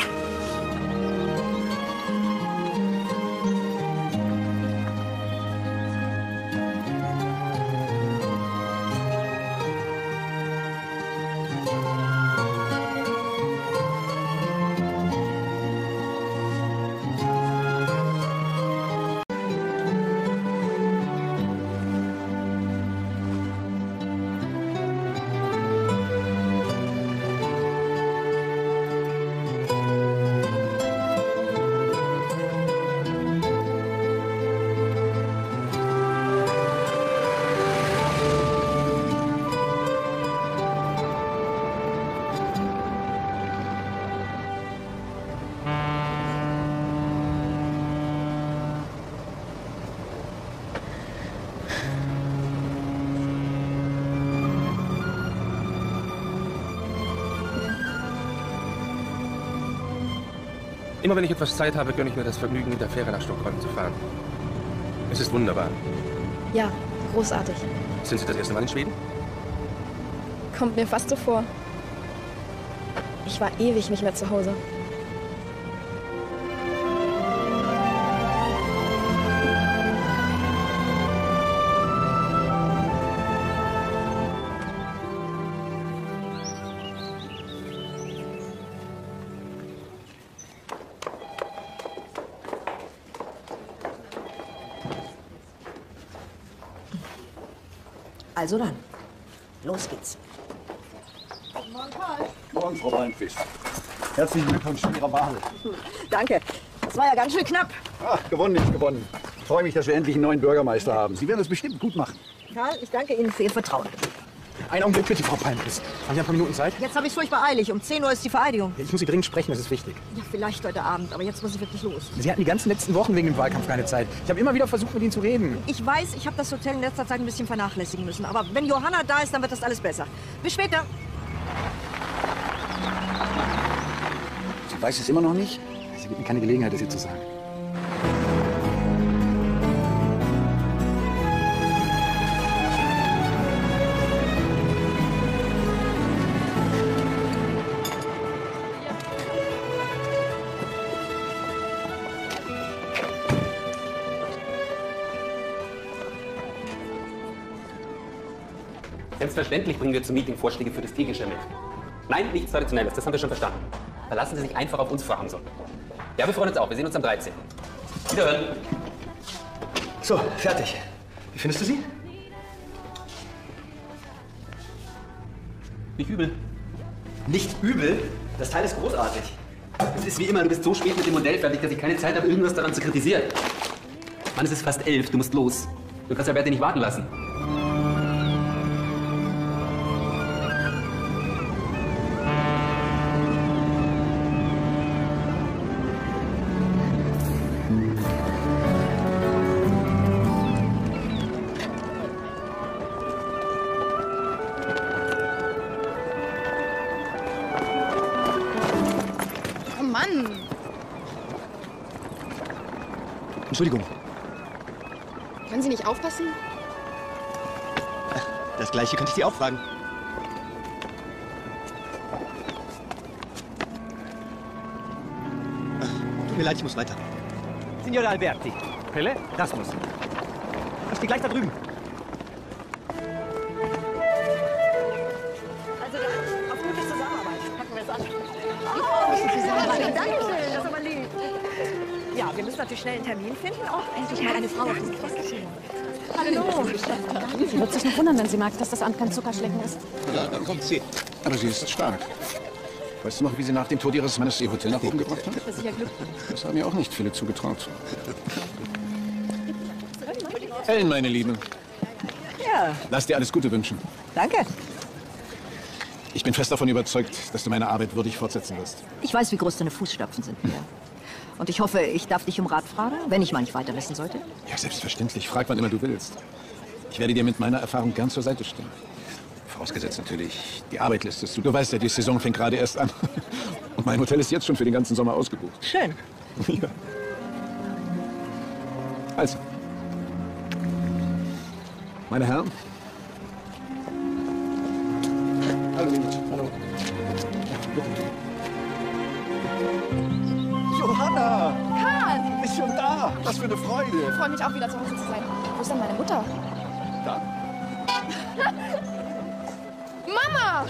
Immer wenn ich etwas Zeit habe, gönne ich mir das Vergnügen, mit der Fähre nach Stockholm zu fahren. Es ist wunderbar. Ja, großartig. Sind Sie das erste Mal in Schweden? Kommt mir fast so vor. Ich war ewig nicht mehr zu Hause. Also dann, los geht's. Guten Morgen, Karl. Morgen, Frau Palmquist. Herzlichen Glückwunsch zu Ihrer Wahl. Danke. Das war ja ganz schön knapp. Ach, gewonnen ist gewonnen. Ich freue mich, dass wir endlich einen neuen Bürgermeister haben. Sie werden es bestimmt gut machen. Karl, ich danke Ihnen für Ihr Vertrauen. Einen Augenblick bitte, Frau Palmquist. Haben Sie ein paar Minuten Zeit? Jetzt habe ich es furchtbar eilig. Um zehn Uhr ist die Vereidigung. Ja, ich muss Sie dringend sprechen, das ist wichtig. Ja, vielleicht heute Abend, aber jetzt muss ich wirklich los. Sie hatten die ganzen letzten Wochen wegen dem Wahlkampf keine Zeit. Ich habe immer wieder versucht, mit Ihnen zu reden. Ich weiß, ich habe das Hotel in letzter Zeit ein bisschen vernachlässigen müssen. Aber wenn Johanna da ist, dann wird das alles besser. Bis später. Sie weiß es immer noch nicht? Sie gibt mir keine Gelegenheit, es ihr zu sagen. Selbstverständlich bringen wir zum Meeting Vorschläge für das Teegeschirr mit. Nein, nichts Traditionelles, das haben wir schon verstanden. Verlassen Sie sich einfach auf uns, Frau Hamson. Ja, wir freuen uns auch. Wir sehen uns am dreizehnten Wiederhören. So, fertig. Wie findest du sie? Nicht übel. Nicht übel? Das Teil ist großartig. Es ist wie immer, du bist so spät mit dem Modell fertig, dass ich keine Zeit habe, irgendwas daran zu kritisieren. Mann, es ist fast elf, du musst los. Du kannst Alberti nicht warten lassen. Entschuldigung. Können Sie nicht aufpassen? Das Gleiche könnte ich Sie auch fragen. Tut mir leid, ich muss weiter. Signore Alberti. Pelle? Rasmus. Ich stehe gleich da drüben. Also dann, auf gute Zusammenarbeit. Packen wir es an. Oh, Dankeschön, das ist aber lieb. Ja, wir müssen natürlich schnell einen Termin finden. Oh, endlich mal eine Frau auf dem Festchen. Hallo. Sie wird sich noch wundern, wenn sie merkt, dass das Amt kein Zuckerschlecken ist. Ja, dann kommt sie. Aber sie ist stark. Weißt du noch, wie sie nach dem Tod ihres Mannes ihr Hotel nach oben gebracht hat? Das ist sicher Glück. Das haben mir auch nicht viele zugetraut. Ellen, meine Liebe. Ja. Lass dir alles Gute wünschen. Danke. Ich bin fest davon überzeugt, dass du meine Arbeit würdig fortsetzen wirst. Ich weiß, wie groß deine Fußstapfen sind, Pia. Und ich hoffe, ich darf dich um Rat fragen, wenn ich mal nicht weiter wissen sollte. Ja, selbstverständlich. Frag, wann immer du willst. Ich werde dir mit meiner Erfahrung gern zur Seite stehen. Vorausgesetzt natürlich, die Arbeit listest du. Du weißt ja, die Saison fängt gerade erst an. Und mein Hotel ist jetzt schon für den ganzen Sommer ausgebucht. Schön. Ja. Also. Meine Herren. Hallo, Liebes. Hallo. Johanna! Karl! Ist schon da! Was für eine Freude! Ich freue mich auch wieder zu Hause zu sein. Wo ist denn meine Mutter? Da. Mama!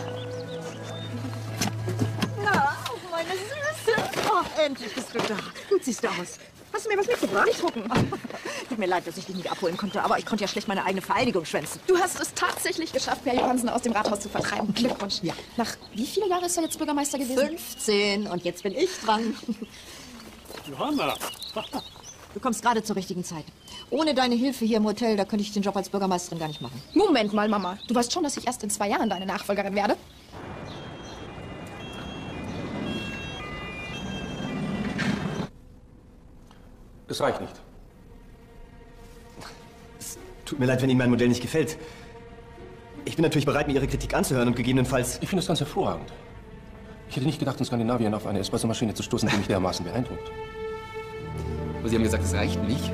Na, meine Süße. Oh, endlich bist du da. Gut siehst du aus. Hast du mir was mitgebracht? Nicht gucken. Tut mir leid, dass ich dich nicht abholen konnte, aber ich konnte ja schlecht meine eigene Vereidigung schwänzen. Du hast es tatsächlich geschafft, Per Johansen aus dem Rathaus zu vertreiben. Glückwunsch. Ja. Nach wie viele Jahren ist er jetzt Bürgermeister gewesen? fünfzehn. Und jetzt bin ich dran. Johanna! Du kommst gerade zur richtigen Zeit. Ohne deine Hilfe hier im Hotel, da könnte ich den Job als Bürgermeisterin gar nicht machen. Moment mal, Mama. Du weißt schon, dass ich erst in zwei Jahren deine Nachfolgerin werde? Es reicht nicht. Es tut mir leid, wenn Ihnen mein Modell nicht gefällt. Ich bin natürlich bereit, mir Ihre Kritik anzuhören und gegebenenfalls... Ich finde es ganz hervorragend. Ich hätte nicht gedacht, in Skandinavien auf eine Espresso-Maschine zu stoßen, die mich dermaßen beeindruckt. Aber Sie haben gesagt, es reicht nicht.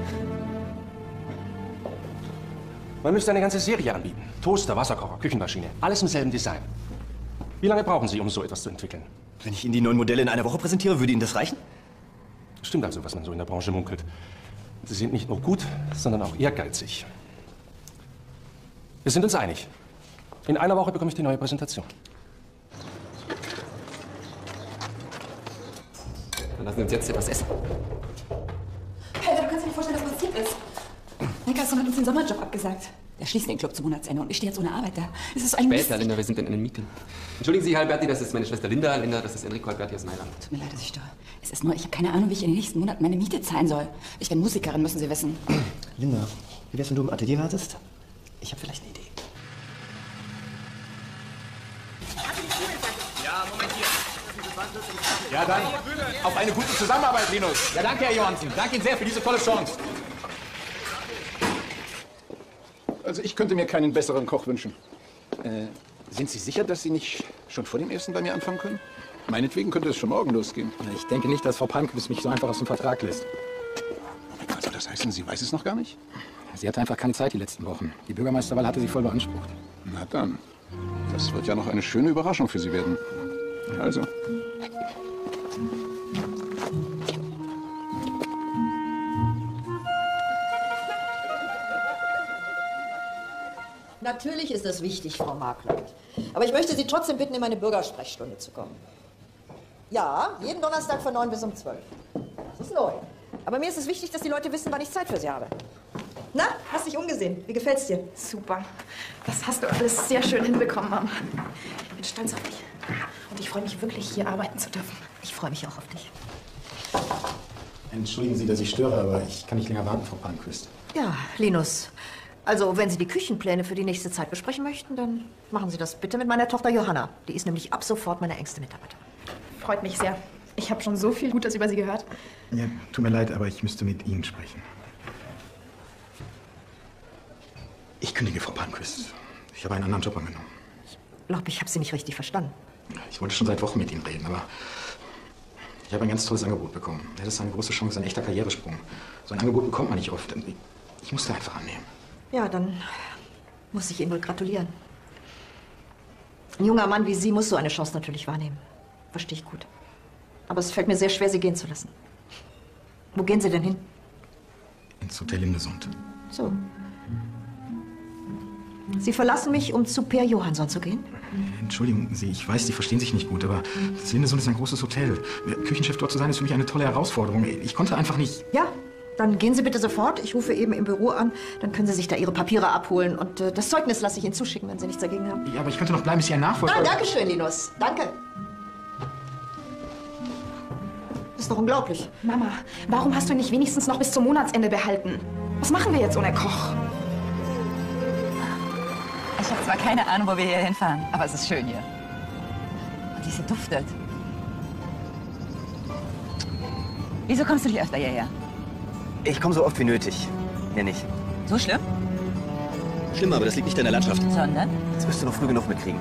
Man müsste eine ganze Serie anbieten. Toaster, Wasserkocher, Küchenmaschine. Alles im selben Design. Wie lange brauchen Sie, um so etwas zu entwickeln? Wenn ich Ihnen die neuen Modelle in einer Woche präsentiere, würde Ihnen das reichen? Stimmt also, was man so in der Branche munkelt. Sie sind nicht nur gut, sondern auch ehrgeizig. Wir sind uns einig. In einer Woche bekomme ich die neue Präsentation. Dann lassen wir uns jetzt etwas essen. Helga, du kannst dir nicht vorstellen, was passiert ist. Nickerson hat uns den Sommerjob abgesagt. Der schließt den Club zum Monatsende und ich stehe jetzt ohne Arbeit da. Es ist ein Später, Mist. Linda, wir sind in einem Meeting. Entschuldigen Sie, Herr Alberti, das ist meine Schwester Linda. Linda, das ist Enrico Alberti aus Mailand. Tut mir leid, dass ich störe. Es ist nur, ich habe keine Ahnung, wie ich in den nächsten Monaten meine Miete zahlen soll. Ich bin Musikerin, müssen Sie wissen. Linda, wie wär's, wenn du im Atelier wartest? Ich habe vielleicht eine Idee. Ja, Moment hier. Ja, dann auf eine gute Zusammenarbeit, Linus. Ja, danke, Herr Johansen. Danke Ihnen sehr für diese tolle Chance. Also ich könnte mir keinen besseren Koch wünschen. Äh, sind Sie sicher, dass Sie nicht schon vor dem ersten bei mir anfangen können? Meinetwegen könnte es schon morgen losgehen. Ich denke nicht, dass Frau Palmquist mich so einfach aus dem Vertrag lässt. Was soll das heißen? Sie weiß es noch gar nicht? Sie hatte einfach keine Zeit die letzten Wochen. Die Bürgermeisterwahl hatte sie voll beansprucht. Na dann. Das wird ja noch eine schöne Überraschung für Sie werden. Also. Natürlich ist das wichtig, Frau Markland. Aber ich möchte Sie trotzdem bitten, in meine Bürgersprechstunde zu kommen. Ja, jeden Donnerstag von neun bis um zwölf. Das ist neu. Aber mir ist es wichtig, dass die Leute wissen, wann ich Zeit für sie habe. Na, hast dich umgesehen. Wie gefällt's dir? Super. Das hast du alles sehr schön hinbekommen, Mama. Ich bin stolz auf dich. Und ich freue mich wirklich, hier arbeiten zu dürfen. Ich freue mich auch auf dich. Entschuldigen Sie, dass ich störe, aber ich kann nicht länger warten, Frau Palmquist. Ja, Linus. Also, wenn Sie die Küchenpläne für die nächste Zeit besprechen möchten, dann machen Sie das bitte mit meiner Tochter Johanna. Die ist nämlich ab sofort meine engste Mitarbeiterin. Freut mich sehr. Ich habe schon so viel Gutes über Sie gehört. Ja, tut mir leid, aber ich müsste mit Ihnen sprechen. Ich kündige, Frau Palmquist. Ich habe einen anderen Job angenommen. Ich glaube, ich habe Sie nicht richtig verstanden. Ich wollte schon seit Wochen mit Ihnen reden, aber ich habe ein ganz tolles Angebot bekommen. Das ist eine große Chance, ein echter Karrieresprung. So ein Angebot bekommt man nicht oft. Ich musste einfach annehmen. Ja, dann muss ich Ihnen wohl gratulieren. Ein junger Mann wie Sie muss so eine Chance natürlich wahrnehmen. Verstehe ich gut. Aber es fällt mir sehr schwer, Sie gehen zu lassen. Wo gehen Sie denn hin? Ins Hotel Lindesund. So. Sie verlassen mich, um zu Per Johansson zu gehen? Entschuldigen Sie, ich weiß, Sie verstehen sich nicht gut, aber das Lindesund ist ein großes Hotel. Küchenchef dort zu sein, ist für mich eine tolle Herausforderung. Ich konnte einfach nicht... Ja, dann gehen Sie bitte sofort. Ich rufe eben im Büro an. Dann können Sie sich da Ihre Papiere abholen. Und äh, das Zeugnis lasse ich Ihnen zuschicken, wenn Sie nichts dagegen haben. Ja, aber ich könnte noch bleiben, bis Sie ein Nachfolger... Nein, danke schön, Linus. Danke. Das ist doch unglaublich. Mama, warum hast du ihn nicht wenigstens noch bis zum Monatsende behalten? Was machen wir jetzt ohne Koch? Ich habe zwar keine Ahnung, wo wir hier hinfahren, aber es ist schön hier. Und wie sie duftet. Wieso kommst du nicht öfter hierher? Ich komme so oft wie nötig. Hier nicht. So schlimm? Schlimm, aber das liegt nicht an der Landschaft. Sondern? Das wirst du noch früh genug mitkriegen.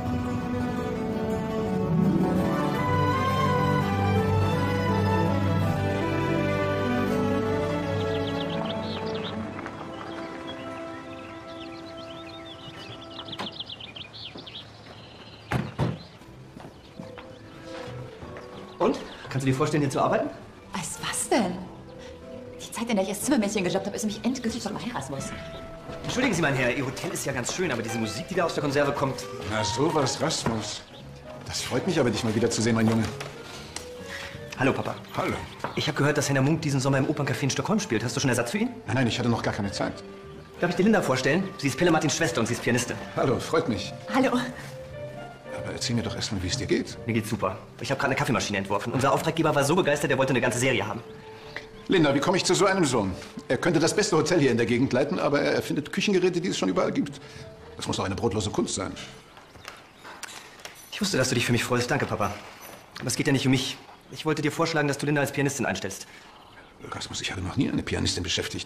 Und? Kannst du dir vorstellen, hier zu arbeiten? Als was denn? Die Zeit, in der ich als Zimmermädchen gejobbt habe, ist nämlich endgültig zum Erasmus. Entschuldigen Sie, mein Herr, Ihr Hotel ist ja ganz schön, aber diese Musik, die da aus der Konserve kommt... Na sowas, Rasmus. Das freut mich aber, dich mal wieder zu sehen, mein Junge. Hallo, Papa. Hallo. Ich habe gehört, dass Henner Munk diesen Sommer im Operncafé in Stockholm spielt. Hast du schon Ersatz für ihn? Nein, nein, ich hatte noch gar keine Zeit. Darf ich dir Linda vorstellen? Sie ist Pelle Martins Schwester und sie ist Pianistin. Hallo, freut mich. Hallo. Aber erzähl mir doch erst mal, wie es dir geht. Mir geht's super. Ich habe gerade eine Kaffeemaschine entworfen. Unser Auftraggeber war so begeistert, er wollte eine ganze Serie haben. Linda, wie komme ich zu so einem Sohn? Er könnte das beste Hotel hier in der Gegend leiten, aber er erfindet Küchengeräte, die es schon überall gibt. Das muss doch eine brotlose Kunst sein. Ich wusste, dass du dich für mich freust. Danke, Papa. Aber es geht ja nicht um mich. Ich wollte dir vorschlagen, dass du Linda als Pianistin einstellst. Rasmus, ich hatte noch nie eine Pianistin beschäftigt.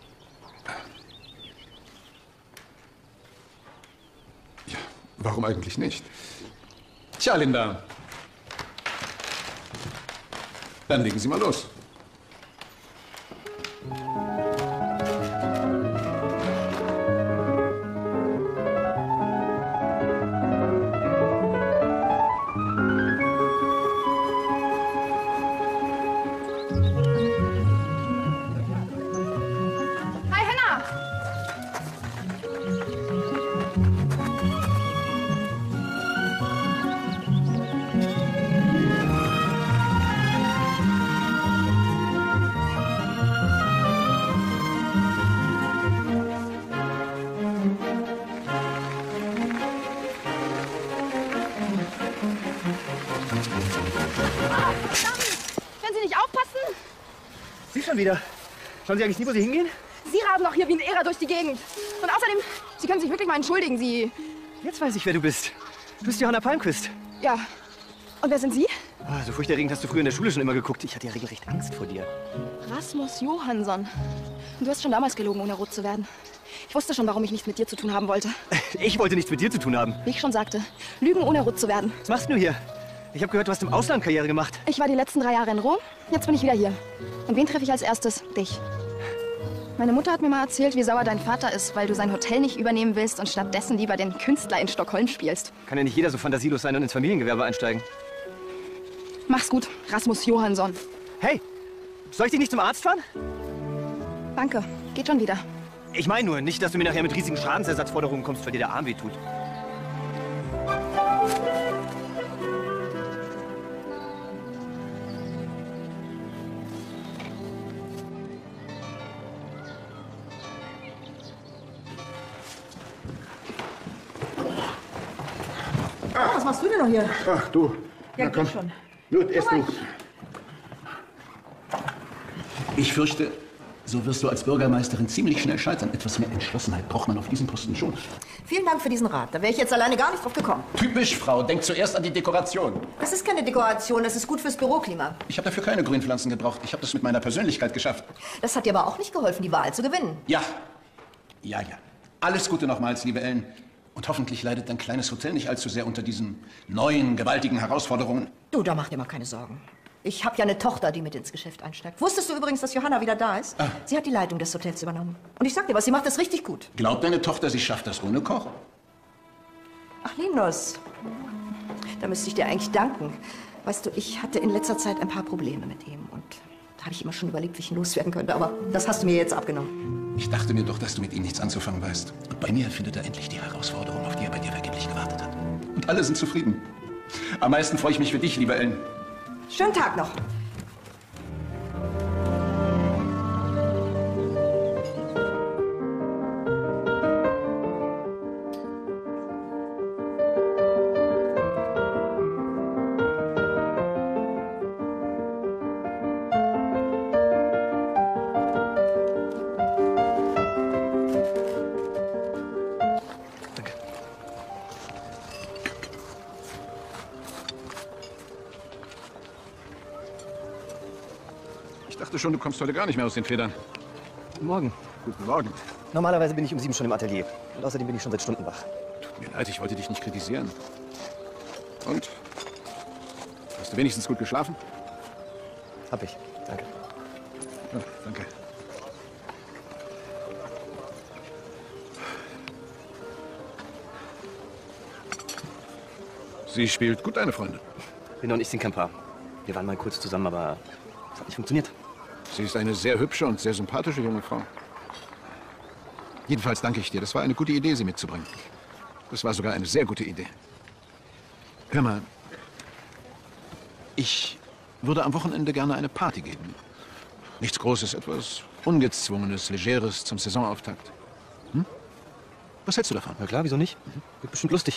Ja, warum eigentlich nicht? Tja, Linda. Dann legen Sie mal los. Hi, Henna! Können Sie nicht aufpassen? Sie schon wieder. Schauen Sie eigentlich nie, wo Sie hingehen? Sie rasen doch hier wie ein Irrer durch die Gegend. Und außerdem, Sie können sich wirklich mal entschuldigen, Sie... Jetzt weiß ich, wer du bist. Du bist Johanna Palmquist. Ja. Und wer sind Sie? Ah, so furchterregend hast du früher in der Schule schon immer geguckt. Ich hatte ja regelrecht Angst vor dir. Rasmus Johansson. Und du hast schon damals gelogen, ohne rot zu werden. Ich wusste schon, warum ich nichts mit dir zu tun haben wollte. Ich wollte nichts mit dir zu tun haben. Wie ich schon sagte, lügen, ohne rot zu werden. Was machst du hier? Ich habe gehört, du hast im Ausland Karriere gemacht. Ich war die letzten drei Jahre in Rom. Jetzt bin ich wieder hier. Und wen treffe ich als erstes? Dich. Meine Mutter hat mir mal erzählt, wie sauer dein Vater ist, weil du sein Hotel nicht übernehmen willst und stattdessen lieber den Künstler in Stockholm spielst. Kann ja nicht jeder so fantasielos sein und ins Familiengewerbe einsteigen. Mach's gut, Rasmus Johansson. Hey, soll ich dich nicht zum Arzt fahren? Danke, geht schon wieder. Ich meine nur, nicht, dass du mir nachher mit riesigen Schadensersatzforderungen kommst, weil dir der Arm wehtut. Was machst du denn noch hier? Ach, du. Ja, Na, komm. geh schon. Gut, ess du. Ich fürchte, so wirst du als Bürgermeisterin ziemlich schnell scheitern. Etwas mehr Entschlossenheit braucht man auf diesem Posten schon. Vielen Dank für diesen Rat. Da wäre ich jetzt alleine gar nicht drauf gekommen. Typisch, Frau. Denk zuerst an die Dekoration. Das ist keine Dekoration, das ist gut fürs Büroklima. Ich habe dafür keine Grünpflanzen gebraucht. Ich habe das mit meiner Persönlichkeit geschafft. Das hat dir aber auch nicht geholfen, die Wahl zu gewinnen. Ja. Ja, ja. Alles Gute nochmals, liebe Ellen. Und hoffentlich leidet dein kleines Hotel nicht allzu sehr unter diesen neuen, gewaltigen Herausforderungen. Du, da mach dir mal keine Sorgen. Ich habe ja eine Tochter, die mit ins Geschäft einsteigt. Wusstest du übrigens, dass Johanna wieder da ist? Ah. Sie hat die Leitung des Hotels übernommen. Und ich sag dir was, sie macht das richtig gut. Glaubt deine Tochter, sie schafft das ohne Koch? Ach, Linus, da müsste ich dir eigentlich danken. Weißt du, ich hatte in letzter Zeit ein paar Probleme mit ihm. Und da habe ich immer schon überlegt, wie ich ihn loswerden könnte. Aber das hast du mir jetzt abgenommen. Ich dachte mir doch, dass du mit ihm nichts anzufangen weißt. Und bei mir findet er endlich die Herausforderung, auf die er bei dir vergeblich gewartet hat. Und alle sind zufrieden. Am meisten freue ich mich für dich, liebe Ellen. Schönen Tag noch. Ich dachte schon, du kommst heute gar nicht mehr aus den Federn. Guten Morgen. Guten Morgen. Normalerweise bin ich um sieben schon im Atelier. Und außerdem bin ich schon seit Stunden wach. Tut mir leid, ich wollte dich nicht kritisieren. Und? Hast du wenigstens gut geschlafen? Hab ich. Danke. Ja, danke. Sie spielt gut, deine Freundin. Linda und ich sind kein Paar. Wir waren mal kurz zusammen, aber es hat nicht funktioniert. Sie ist eine sehr hübsche und sehr sympathische junge Frau. Jedenfalls danke ich dir. Das war eine gute Idee, sie mitzubringen. Das war sogar eine sehr gute Idee. Hör mal, ich würde am Wochenende gerne eine Party geben. Nichts Großes, etwas Ungezwungenes, Legeres zum Saisonauftakt. Hm? Was hältst du davon? Na klar, wieso nicht? Wird bestimmt lustig.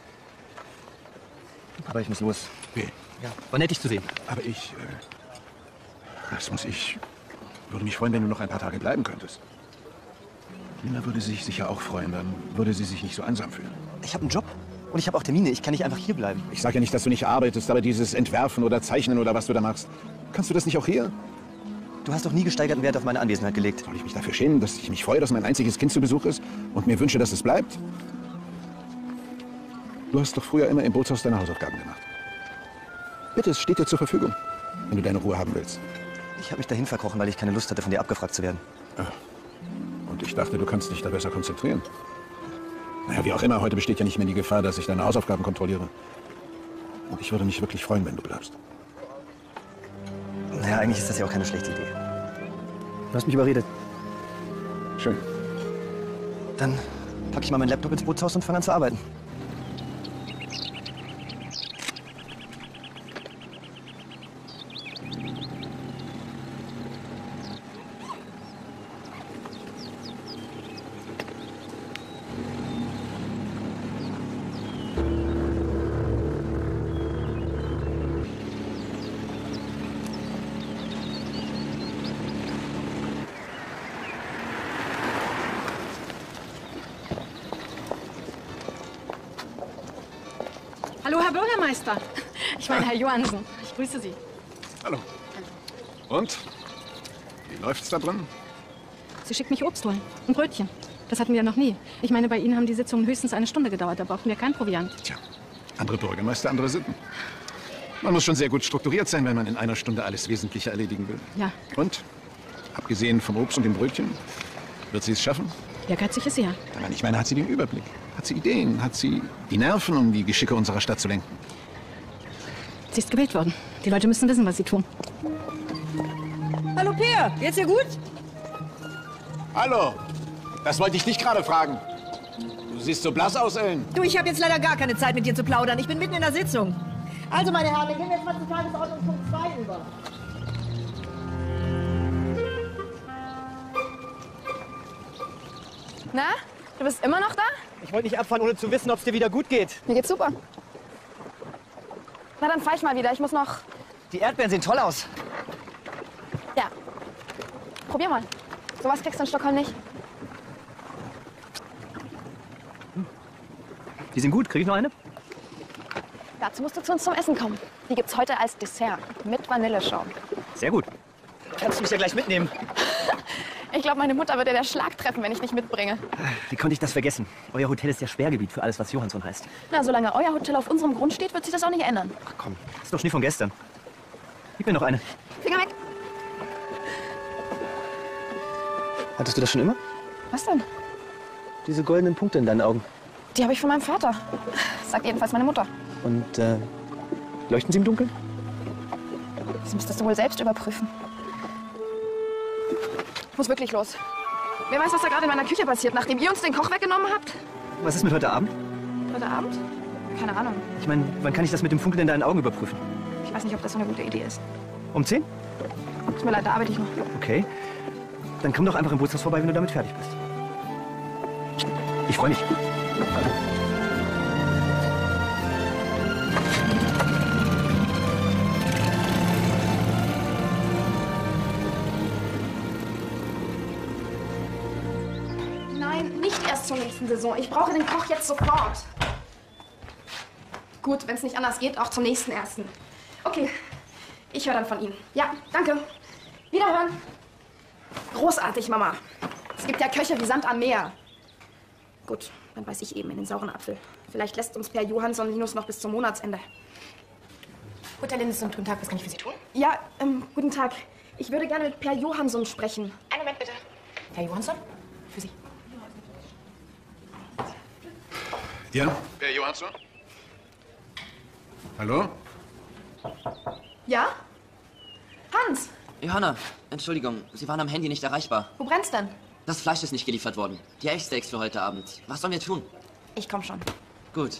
Aber ich muss los. Wie? Ja, war nett, dich zu sehen. Aber ich, äh, Rasmus, ich würde mich freuen, wenn du noch ein paar Tage bleiben könntest. Lina würde sich sicher auch freuen, dann würde sie sich nicht so einsam fühlen. Ich habe einen Job und ich habe auch Termine. Ich kann nicht einfach hier bleiben. Ich sage ja nicht, dass du nicht arbeitest, aber dieses Entwerfen oder Zeichnen oder was du da machst, kannst du das nicht auch hier? Du hast doch nie gesteigerten Wert auf meine Anwesenheit gelegt. Soll ich mich dafür schämen, dass ich mich freue, dass mein einziges Kind zu Besuch ist und mir wünsche, dass es bleibt? Du hast doch früher immer im Bootshaus deine Hausaufgaben gemacht. Bitte, es steht dir zur Verfügung, wenn du deine Ruhe haben willst. Ich habe mich dahin verkrochen, weil ich keine Lust hatte, von dir abgefragt zu werden. Ach. Und ich dachte, du kannst dich da besser konzentrieren. Naja, wie auch immer, heute besteht ja nicht mehr die Gefahr, dass ich deine Hausaufgaben kontrolliere. Und ich würde mich wirklich freuen, wenn du bleibst. Naja, eigentlich ist das ja auch keine schlechte Idee. Du hast mich überredet. Schön. Dann packe ich mal meinen Laptop ins Bootshaus und fange an zu arbeiten. Hallo, Herr Bürgermeister. Ich meine, Herr Johansen. Ich grüße Sie. Hallo. Und? Wie läuft's da drin? Sie schickt mich Obst holen. Ein Brötchen. Das hatten wir noch nie. Ich meine, bei Ihnen haben die Sitzungen höchstens eine Stunde gedauert. Da brauchten wir kein Proviant. Tja, andere Bürgermeister, andere Sitten. Man muss schon sehr gut strukturiert sein, wenn man in einer Stunde alles Wesentliche erledigen will. Ja. Und? Abgesehen vom Obst und dem Brötchen, wird sie es schaffen? Ehrgeizig ist sie ja. Ich meine, hat sie den Überblick? Hat sie Ideen? Hat sie die Nerven, um die Geschicke unserer Stadt zu lenken? Sie ist gewählt worden. Die Leute müssen wissen, was sie tun. Hallo, Peer. Geht's dir gut? Hallo. Das wollte ich dich gerade fragen. Du siehst so blass aus, Ellen. Du, ich habe jetzt leider gar keine Zeit, mit dir zu plaudern. Ich bin mitten in der Sitzung. Also, meine Herren, wir gehen jetzt mal zu Tagesordnungspunkt zwei über. Na, du bist immer noch da? Ich wollte nicht abfahren, ohne zu wissen, ob es dir wieder gut geht. Mir geht's super. Na, dann fahr ich mal wieder. Ich muss noch... Die Erdbeeren sehen toll aus. Ja. Probier mal. Sowas kriegst du in Stockholm nicht. Die sind gut. Krieg ich noch eine? Dazu musst du zu uns zum Essen kommen. Die gibt's heute als Dessert. Mit Vanilleschaum. Sehr gut. Kannst du mich ja gleich mitnehmen. Ich glaube, meine Mutter wird dir der Schlag treffen, wenn ich dich mitbringe. Wie konnte ich das vergessen? Euer Hotel ist ja Sperrgebiet für alles, was Johansson heißt. Na, solange euer Hotel auf unserem Grund steht, wird sich das auch nicht ändern. Ach komm, das ist doch Schnee von gestern. Gib mir noch eine. Finger weg. Hattest du das schon immer? Was denn? Diese goldenen Punkte in deinen Augen. Die habe ich von meinem Vater. Sagt jedenfalls meine Mutter. Und, äh, leuchten sie im Dunkeln? Das müsstest du wohl selbst überprüfen. Ich muss wirklich los. Wer weiß, was da gerade in meiner Küche passiert, nachdem ihr uns den Koch weggenommen habt? Was ist mit heute Abend? Heute Abend? Keine Ahnung. Ich meine, wann kann ich das mit dem Funkeln in deinen Augen überprüfen? Ich weiß nicht, ob das so eine gute Idee ist. Um zehn? Tut mir leid, da arbeite ich noch. Okay. Dann komm doch einfach im Bootshaus vorbei, wenn du damit fertig bist. Ich freue mich. Nein, nicht erst zur nächsten Saison. Ich brauche den Koch jetzt sofort. Gut, wenn es nicht anders geht, auch zum nächsten ersten. Okay, ich höre dann von Ihnen. Ja, danke. Wiederhören. Großartig, Mama. Es gibt ja Köche wie Sand am Meer. Gut, dann weiß ich eben in den sauren Apfel. Vielleicht lässt uns Per Johansson Linus noch bis zum Monatsende. Hotel Lindesund, guten Tag, was kann ich für Sie tun? Ja, ähm, guten Tag. Ich würde gerne mit Per Johansson sprechen. Einen Moment, bitte. Herr Johansson? Für Sie. Ja? Per Johansson? Hallo? Ja? Hans, Johanna, Entschuldigung, Sie waren am Handy nicht erreichbar. wo brennt's denn? Das Fleisch ist nicht geliefert worden. Die Elchsteaks für heute Abend. Was sollen wir tun? Ich komm schon. Gut.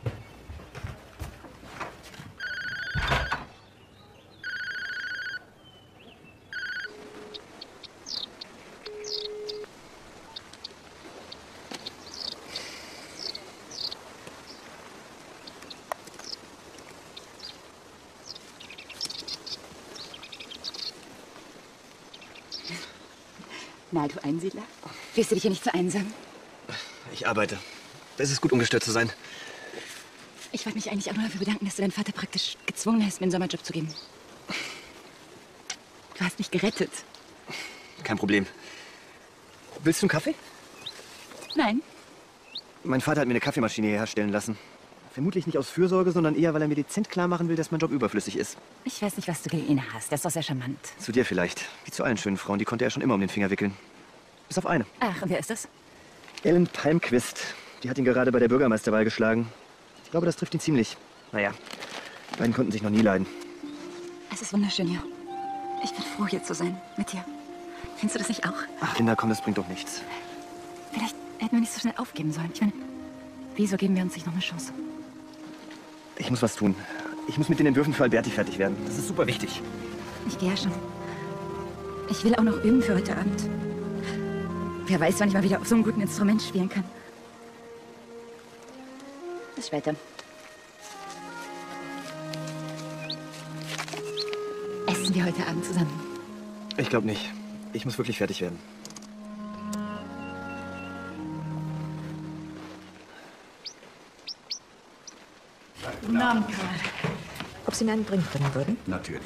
Na, du Einsiedler? Fühlst du dich hier nicht so einsam? Ich arbeite. Es ist gut, ungestört zu sein. Ich wollte mich eigentlich auch nur dafür bedanken, dass du deinen Vater praktisch gezwungen hast, mir einen Sommerjob zu geben. Du hast mich gerettet. Kein Problem. Willst du einen Kaffee? Nein. Mein Vater hat mir eine Kaffeemaschine herstellen lassen. Vermutlich nicht aus Fürsorge, sondern eher, weil er mir dezent klar machen will, dass mein Job überflüssig ist. Ich weiß nicht, was du gegen ihn hast. Der ist doch sehr charmant. Zu dir vielleicht. Wie zu allen schönen Frauen. Die konnte er schon immer um den Finger wickeln. Bis auf eine. Ach, und wer ist das? Ellen Palmquist. Die hat ihn gerade bei der Bürgermeisterwahl geschlagen. Ich glaube, das trifft ihn ziemlich. Naja, die beiden konnten sich noch nie leiden. Es ist wunderschön hier. Ich bin froh, hier zu sein. Mit dir. Findest du das nicht auch? Ach, Linda, komm, das bringt doch nichts. Vielleicht hätten wir nicht so schnell aufgeben sollen. Ich meine, wieso geben wir uns nicht noch eine Chance? Ich muss was tun. Ich muss mit den Entwürfen für Alberti fertig werden. Das ist super wichtig. Ich gehe ja schon. Ich will auch noch üben für heute Abend. Wer weiß, wann ich mal wieder auf so einem guten Instrument spielen kann. Bis später. Essen wir heute Abend zusammen? Ich glaube nicht. Ich muss wirklich fertig werden. Guten Abend, Karl. Ob Sie mir einen Drink bringen würden? Natürlich.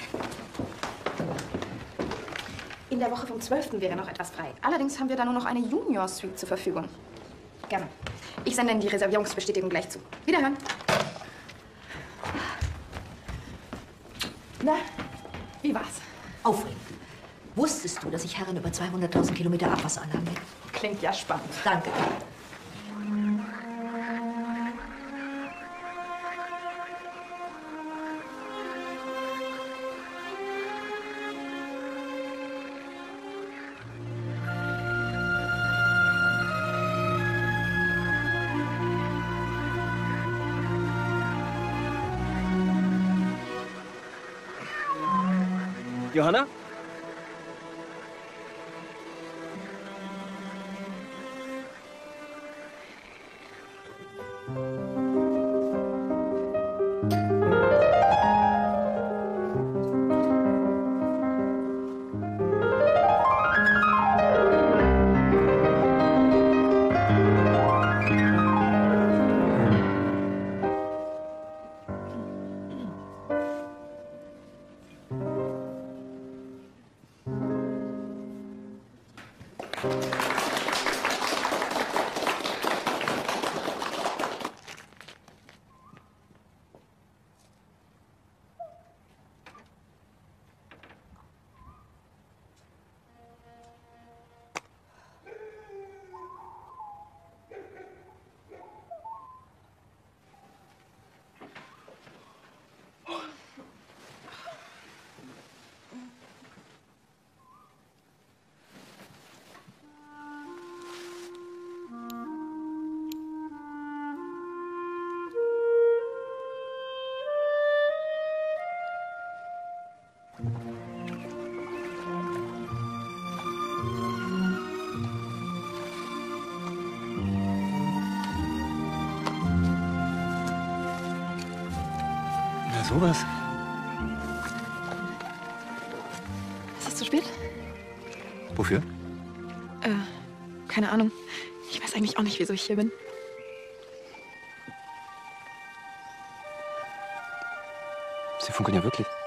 In der Woche vom zwölften wäre noch etwas frei. Allerdings haben wir da nur noch eine Junior-Suite zur Verfügung. Gerne. Ich sende Ihnen die Reservierungsbestätigung gleich zu. Wiederhören. Na, wie war's? Aufregend. Wusstest du, dass ich Herren über zweihunderttausend Kilometer Abwasseranlagen bin? Klingt ja spannend. Danke. Johanna? Na, sowas. Ist es zu spät? Wofür? Äh, keine Ahnung. Ich weiß eigentlich auch nicht, wieso ich hier bin. Sie funkeln ja wirklich.